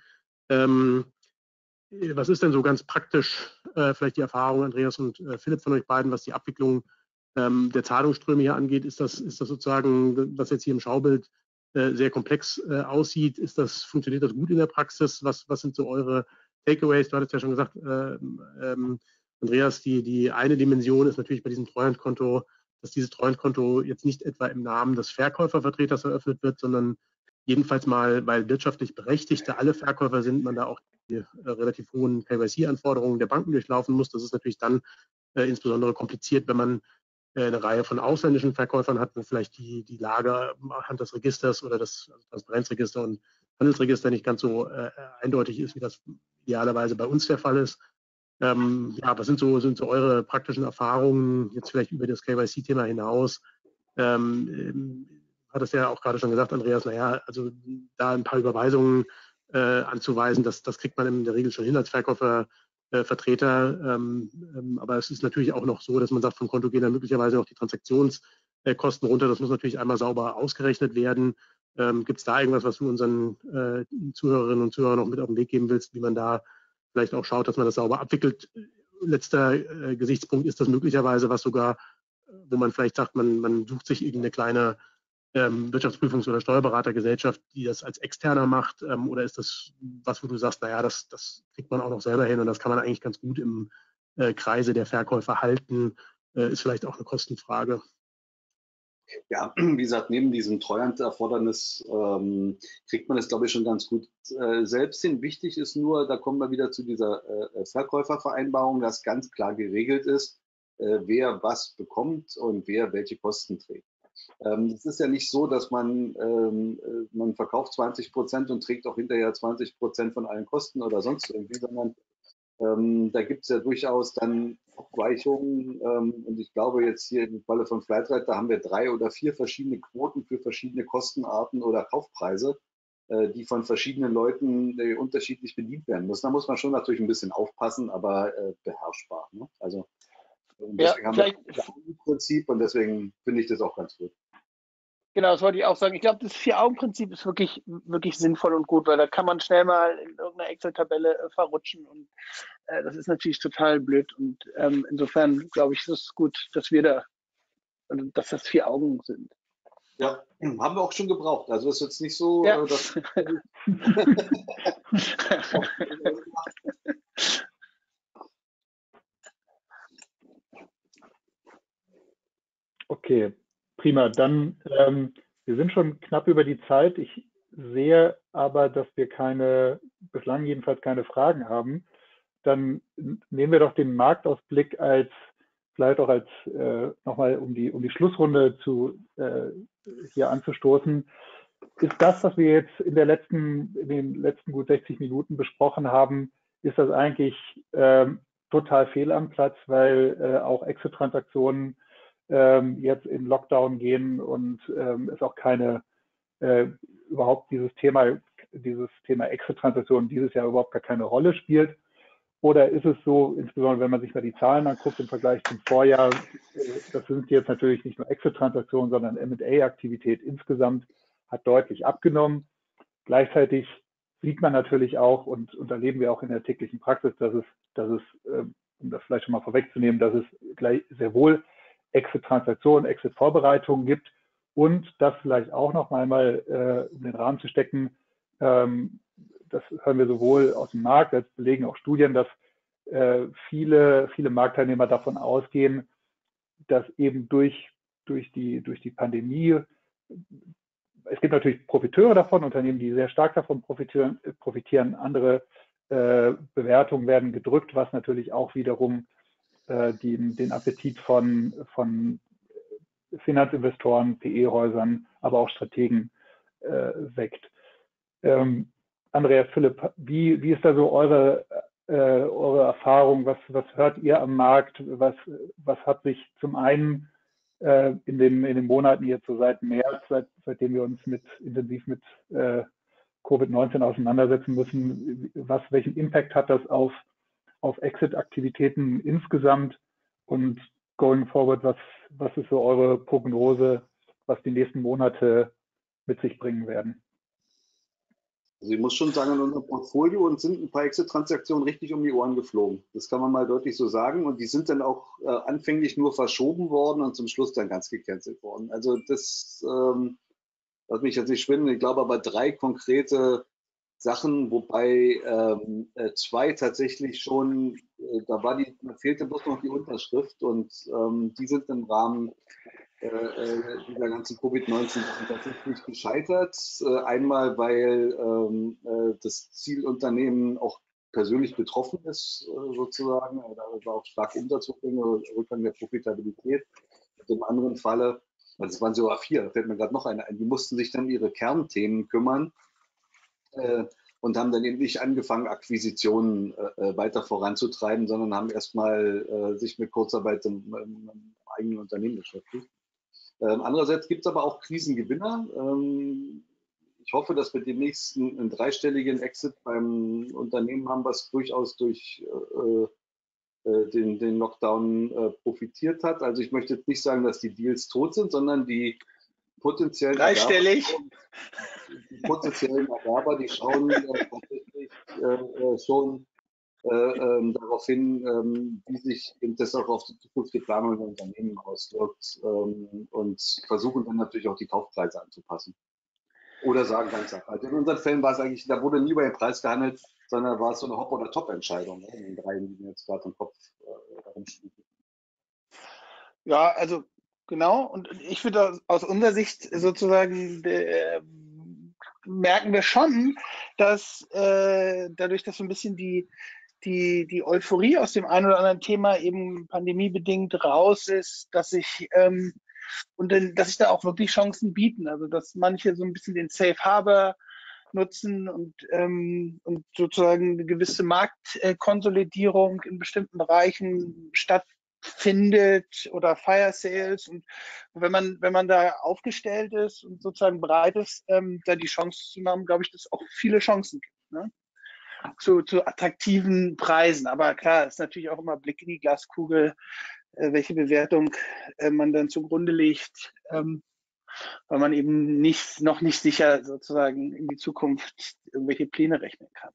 Ähm, was ist denn so ganz praktisch äh, vielleicht die Erfahrung, Andreas und äh, Philipp von euch beiden, was die Abwicklung ähm, der Zahlungsströme hier angeht? Ist das, ist das sozusagen, was jetzt hier im Schaubild äh, sehr komplex äh, aussieht, ist das, funktioniert das gut in der Praxis? Was, was sind so eure Takeaways? Du hattest ja schon gesagt, äh, ähm, Andreas, die, die eine Dimension ist natürlich bei diesem Treuhandkonto, dass dieses Treuhandkonto jetzt nicht etwa im Namen des Verkäufervertreters eröffnet wird, sondern jedenfalls mal, weil wirtschaftlich Berechtigte alle Verkäufer sind, man da auch die äh, relativ hohen K Y C-Anforderungen der Banken durchlaufen muss. Das ist natürlich dann äh, insbesondere kompliziert, wenn man äh, eine Reihe von ausländischen Verkäufern hat, wo vielleicht die, die Lage anhand des Registers oder das also Transparenzregister und Handelsregister nicht ganz so äh, eindeutig ist, wie das idealerweise bei uns der Fall ist. Ähm, ja, was sind so, sind so eure praktischen Erfahrungen jetzt vielleicht über das K Y C-Thema hinaus? Ähm, hat es ja auch gerade schon gesagt, Andreas, naja, also da ein paar Überweisungen äh, anzuweisen, das, das kriegt man in der Regel schon hin als Verkäufervertreter. Äh, ähm, ähm, aber es ist natürlich auch noch so, dass man sagt, vom Konto gehen dann möglicherweise noch die Transaktionskosten runter. Das muss natürlich einmal sauber ausgerechnet werden. Ähm, Gibt es da irgendwas, was du unseren äh, Zuhörerinnen und Zuhörern noch mit auf den Weg geben willst, wie man da vielleicht auch schaut, dass man das sauber abwickelt? Letzter äh, Gesichtspunkt ist das möglicherweise was sogar, wo man vielleicht sagt, man, man sucht sich irgendeine kleine ähm, Wirtschaftsprüfungs- oder Steuerberatergesellschaft, die das als Externer macht, ähm, oder ist das was, wo du sagst, naja, das, das kriegt man auch noch selber hin und das kann man eigentlich ganz gut im äh, Kreise der Verkäufer halten, äh, ist vielleicht auch eine Kostenfrage. Ja, wie gesagt, neben diesem Treuhanderfordernis ähm, kriegt man es, glaube ich, schon ganz gut äh, selbst hin. Wichtig ist nur, da kommen wir wieder zu dieser äh, Verkäufervereinbarung, dass ganz klar geregelt ist, äh, wer was bekommt und wer welche Kosten trägt. Ähm, es ist ja nicht so, dass man, ähm, man verkauft zwanzig Prozent und trägt auch hinterher zwanzig Prozent von allen Kosten oder sonst irgendwie, sondern ähm, da gibt es ja durchaus dann Abweichungen. Ähm, und ich glaube jetzt hier im Falle von Flightride, da haben wir drei oder vier verschiedene Quoten für verschiedene Kostenarten oder Kaufpreise, äh, die von verschiedenen Leuten äh, unterschiedlich bedient werden müssen. Da muss man schon natürlich ein bisschen aufpassen, aber äh, beherrschbar. Ne? Also deswegen ja, haben wir ein Prinzip und deswegen finde ich das auch ganz gut. Genau, das wollte ich auch sagen. Ich glaube, das Vier-Augen-Prinzip ist wirklich, wirklich sinnvoll und gut, weil da kann man schnell mal in irgendeiner Excel-Tabelle äh, verrutschen und äh, das ist natürlich total blöd. Und ähm, insofern glaube ich, ist es gut, dass wir da, also, dass das vier Augen sind. Ja, haben wir auch schon gebraucht. Also ist jetzt nicht so, ja. dass Okay, prima. Dann, ähm, wir sind schon knapp über die Zeit. Ich sehe aber, dass wir keine, bislang jedenfalls keine Fragen haben. Dann nehmen wir doch den Marktausblick als, vielleicht auch als, äh, nochmal um die, um die Schlussrunde zu, äh, hier anzustoßen. Ist das, was wir jetzt in der letzten, in den letzten gut sechzig Minuten besprochen haben, ist das eigentlich ähm, total fehl am Platz, weil äh, auch Exit-Transaktionen ähm, jetzt in Lockdown gehen und ähm, es auch keine, äh, überhaupt dieses Thema, dieses Thema Exit-Transaktionen dieses Jahr überhaupt gar keine Rolle spielt? Oder ist es so, insbesondere wenn man sich mal die Zahlen anguckt im Vergleich zum Vorjahr, äh, das sind jetzt natürlich nicht nur Exit-Transaktionen, sondern M und A-Aktivität insgesamt hat deutlich abgenommen. Gleichzeitig sieht man natürlich auch und, und erleben wir auch in der täglichen Praxis, dass es, dass es, um das vielleicht schon mal vorwegzunehmen, dass es gleich sehr wohl Exit-Transaktionen, Exit-Vorbereitungen gibt und das vielleicht auch noch mal, mal äh, um den Rahmen zu stecken, ähm, das hören wir sowohl aus dem Markt, als belegen auch Studien, dass äh, viele, viele Marktteilnehmer davon ausgehen, dass eben durch, durch, die, durch die Pandemie, es gibt natürlich Profiteure davon, Unternehmen, die sehr stark davon profitieren, profitieren. Andere äh, Bewertungen werden gedrückt, was natürlich auch wiederum äh, den, den Appetit von, von Finanzinvestoren, P E-Häusern, aber auch Strategen äh, weckt. Ähm, Andreas, Philipp, wie, wie ist da so eure, äh, eure Erfahrung? Was, was hört ihr am Markt? Was, was hat sich zum einen äh, in, den, in den Monaten jetzt so seit März, seit, seitdem wir uns mit, intensiv mit äh, Covid neunzehn auseinandersetzen müssen, was, welchen Impact hat das auf, auf Exit-Aktivitäten insgesamt? Und going forward, was, was ist so eure Prognose, was die nächsten Monate mit sich bringen werden? Also ich muss schon sagen, in unserem Portfolio und sind ein paar Exit-Transaktionen richtig um die Ohren geflogen. Das kann man mal deutlich so sagen. Und die sind dann auch äh, anfänglich nur verschoben worden und zum Schluss dann ganz gecancelt worden. Also das, ähm, lass mich jetzt nicht schwinden, ich glaube aber drei konkrete Sachen, wobei ähm, äh, zwei tatsächlich schon, äh, da war die, da fehlte bloß noch die Unterschrift und ähm, die sind im Rahmen äh, äh, dieser ganzen Covid neunzehn Sachen tatsächlich gescheitert. Äh, einmal, weil ähm, äh, das Zielunternehmen auch persönlich betroffen ist, äh, sozusagen, äh, da war auch stark Umsatzrückgänge, Rückgang der Profitabilität. Und im anderen Falle, also es waren sogar vier, da fällt mir gerade noch eine ein, die mussten sich dann ihre Kernthemen kümmern. Äh, und haben dann eben nicht angefangen, Akquisitionen äh, weiter voranzutreiben, sondern haben erstmal äh, sich mit Kurzarbeit im, im, im eigenen Unternehmen beschäftigt. Ähm, andererseits gibt es aber auch Krisengewinner. Ähm, ich hoffe, dass wir demnächst einen, einen dreistelligen Exit beim Unternehmen haben, was durchaus durch äh, äh, den, den Lockdown äh, profitiert hat. Also ich möchte jetzt nicht sagen, dass die Deals tot sind, sondern die potenziellen Dreistellig. Erwerber, die potenziellen Erwerber, die schauen äh, tatsächlich äh, schon äh, ähm, darauf hin, ähm, wie sich das auch auf die zukünftige Planung der Unternehmen auswirkt ähm, und versuchen dann natürlich auch die Kaufpreise anzupassen. Oder sagen ganz einfach. Also in unseren Fällen war es eigentlich, da wurde nie über den Preis gehandelt, sondern war es so eine Hop- oder Top-Entscheidung, ne, in den drei, die mir jetzt gerade im Kopf äh, herumspielen. Ja, also genau. Und ich würde aus unserer Sicht sozusagen äh, merken wir schon, dass äh, dadurch, dass so ein bisschen die, die, die Euphorie aus dem einen oder anderen Thema eben pandemiebedingt raus ist, dass sich ähm, und dann, dass sich da auch wirklich Chancen bieten. Also dass manche so ein bisschen den Safe Harbor nutzen und, ähm, und sozusagen eine gewisse Marktkonsolidierung in bestimmten Bereichen stattfindet oder Fire Sales. Und wenn man, wenn man da aufgestellt ist und sozusagen bereit ist, ähm, da die Chance zu haben, glaube ich, dass es auch viele Chancen gibt. Ne? Zu, zu attraktiven Preisen. Aber klar, ist natürlich auch immer Blick in die Glaskugel, äh, welche Bewertung äh, man dann zugrunde legt. Ähm, weil man eben nicht, noch nicht sicher sozusagen in die Zukunft irgendwelche Pläne rechnen kann.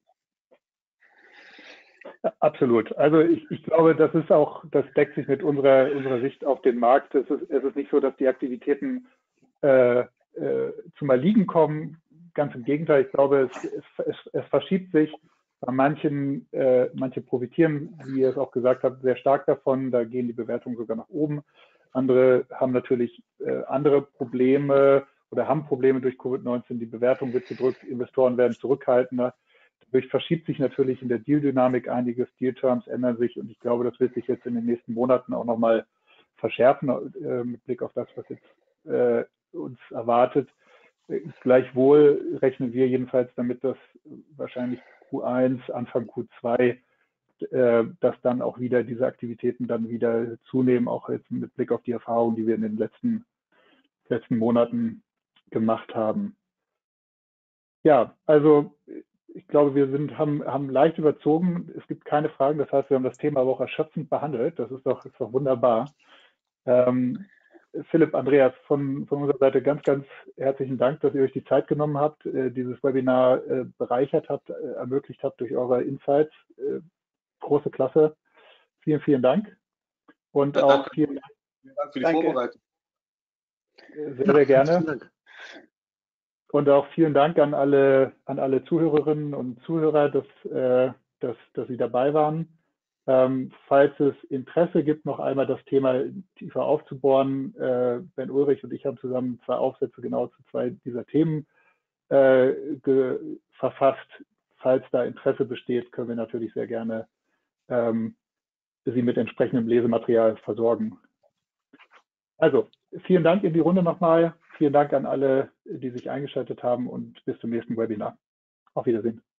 Absolut. Also ich, ich glaube, das ist auch, das deckt sich mit unserer, unserer Sicht auf den Markt. Es ist, es ist nicht so, dass die Aktivitäten äh, äh, zum Erliegen kommen. Ganz im Gegenteil, ich glaube, es, es, es verschiebt sich. Bei manchen, äh, manche profitieren, wie ihr es auch gesagt habt, sehr stark davon. Da gehen die Bewertungen sogar nach oben. Andere haben natürlich äh, andere Probleme oder haben Probleme durch Covid neunzehn. Die Bewertung wird gedrückt, Investoren werden zurückhaltender. Dadurch verschiebt sich natürlich in der Deal-Dynamik einiges, Deal-Terms ändern sich und ich glaube, das wird sich jetzt in den nächsten Monaten auch nochmal verschärfen äh, mit Blick auf das, was jetzt äh, uns erwartet. Gleichwohl rechnen wir jedenfalls damit, dass wahrscheinlich Q eins, Anfang Q zwei, äh, dass dann auch wieder diese Aktivitäten dann wieder zunehmen, auch jetzt mit Blick auf die Erfahrungen, die wir in den letzten, letzten Monaten gemacht haben. Ja, also ich glaube, wir sind, haben, haben leicht überzogen. Es gibt keine Fragen. Das heißt, wir haben das Thema aber auch erschöpfend behandelt. Das ist doch, ist doch wunderbar. Ähm, Philipp, Andreas, von, von unserer Seite ganz, ganz herzlichen Dank, dass ihr euch die Zeit genommen habt, äh, dieses Webinar äh, bereichert habt, äh, ermöglicht habt durch eure Insights. Äh, große Klasse. Vielen, vielen Dank. Und Ja, auch danke. vielen Dank, Vielen Dank für die Danke. Vorbereitung. sehr, sehr gerne. Und auch vielen Dank an alle, an alle Zuhörerinnen und Zuhörer, dass, äh, dass, dass Sie dabei waren. Ähm, falls es Interesse gibt, noch einmal das Thema tiefer aufzubohren, äh, Ben Ulrich und ich haben zusammen zwei Aufsätze genau zu zwei dieser Themen äh, verfasst. Falls da Interesse besteht, können wir natürlich sehr gerne ähm, Sie mit entsprechendem Lesematerial versorgen. Also, vielen Dank in die Runde nochmal. Vielen Dank an alle, die sich eingeschaltet haben und bis zum nächsten Webinar. Auf Wiedersehen.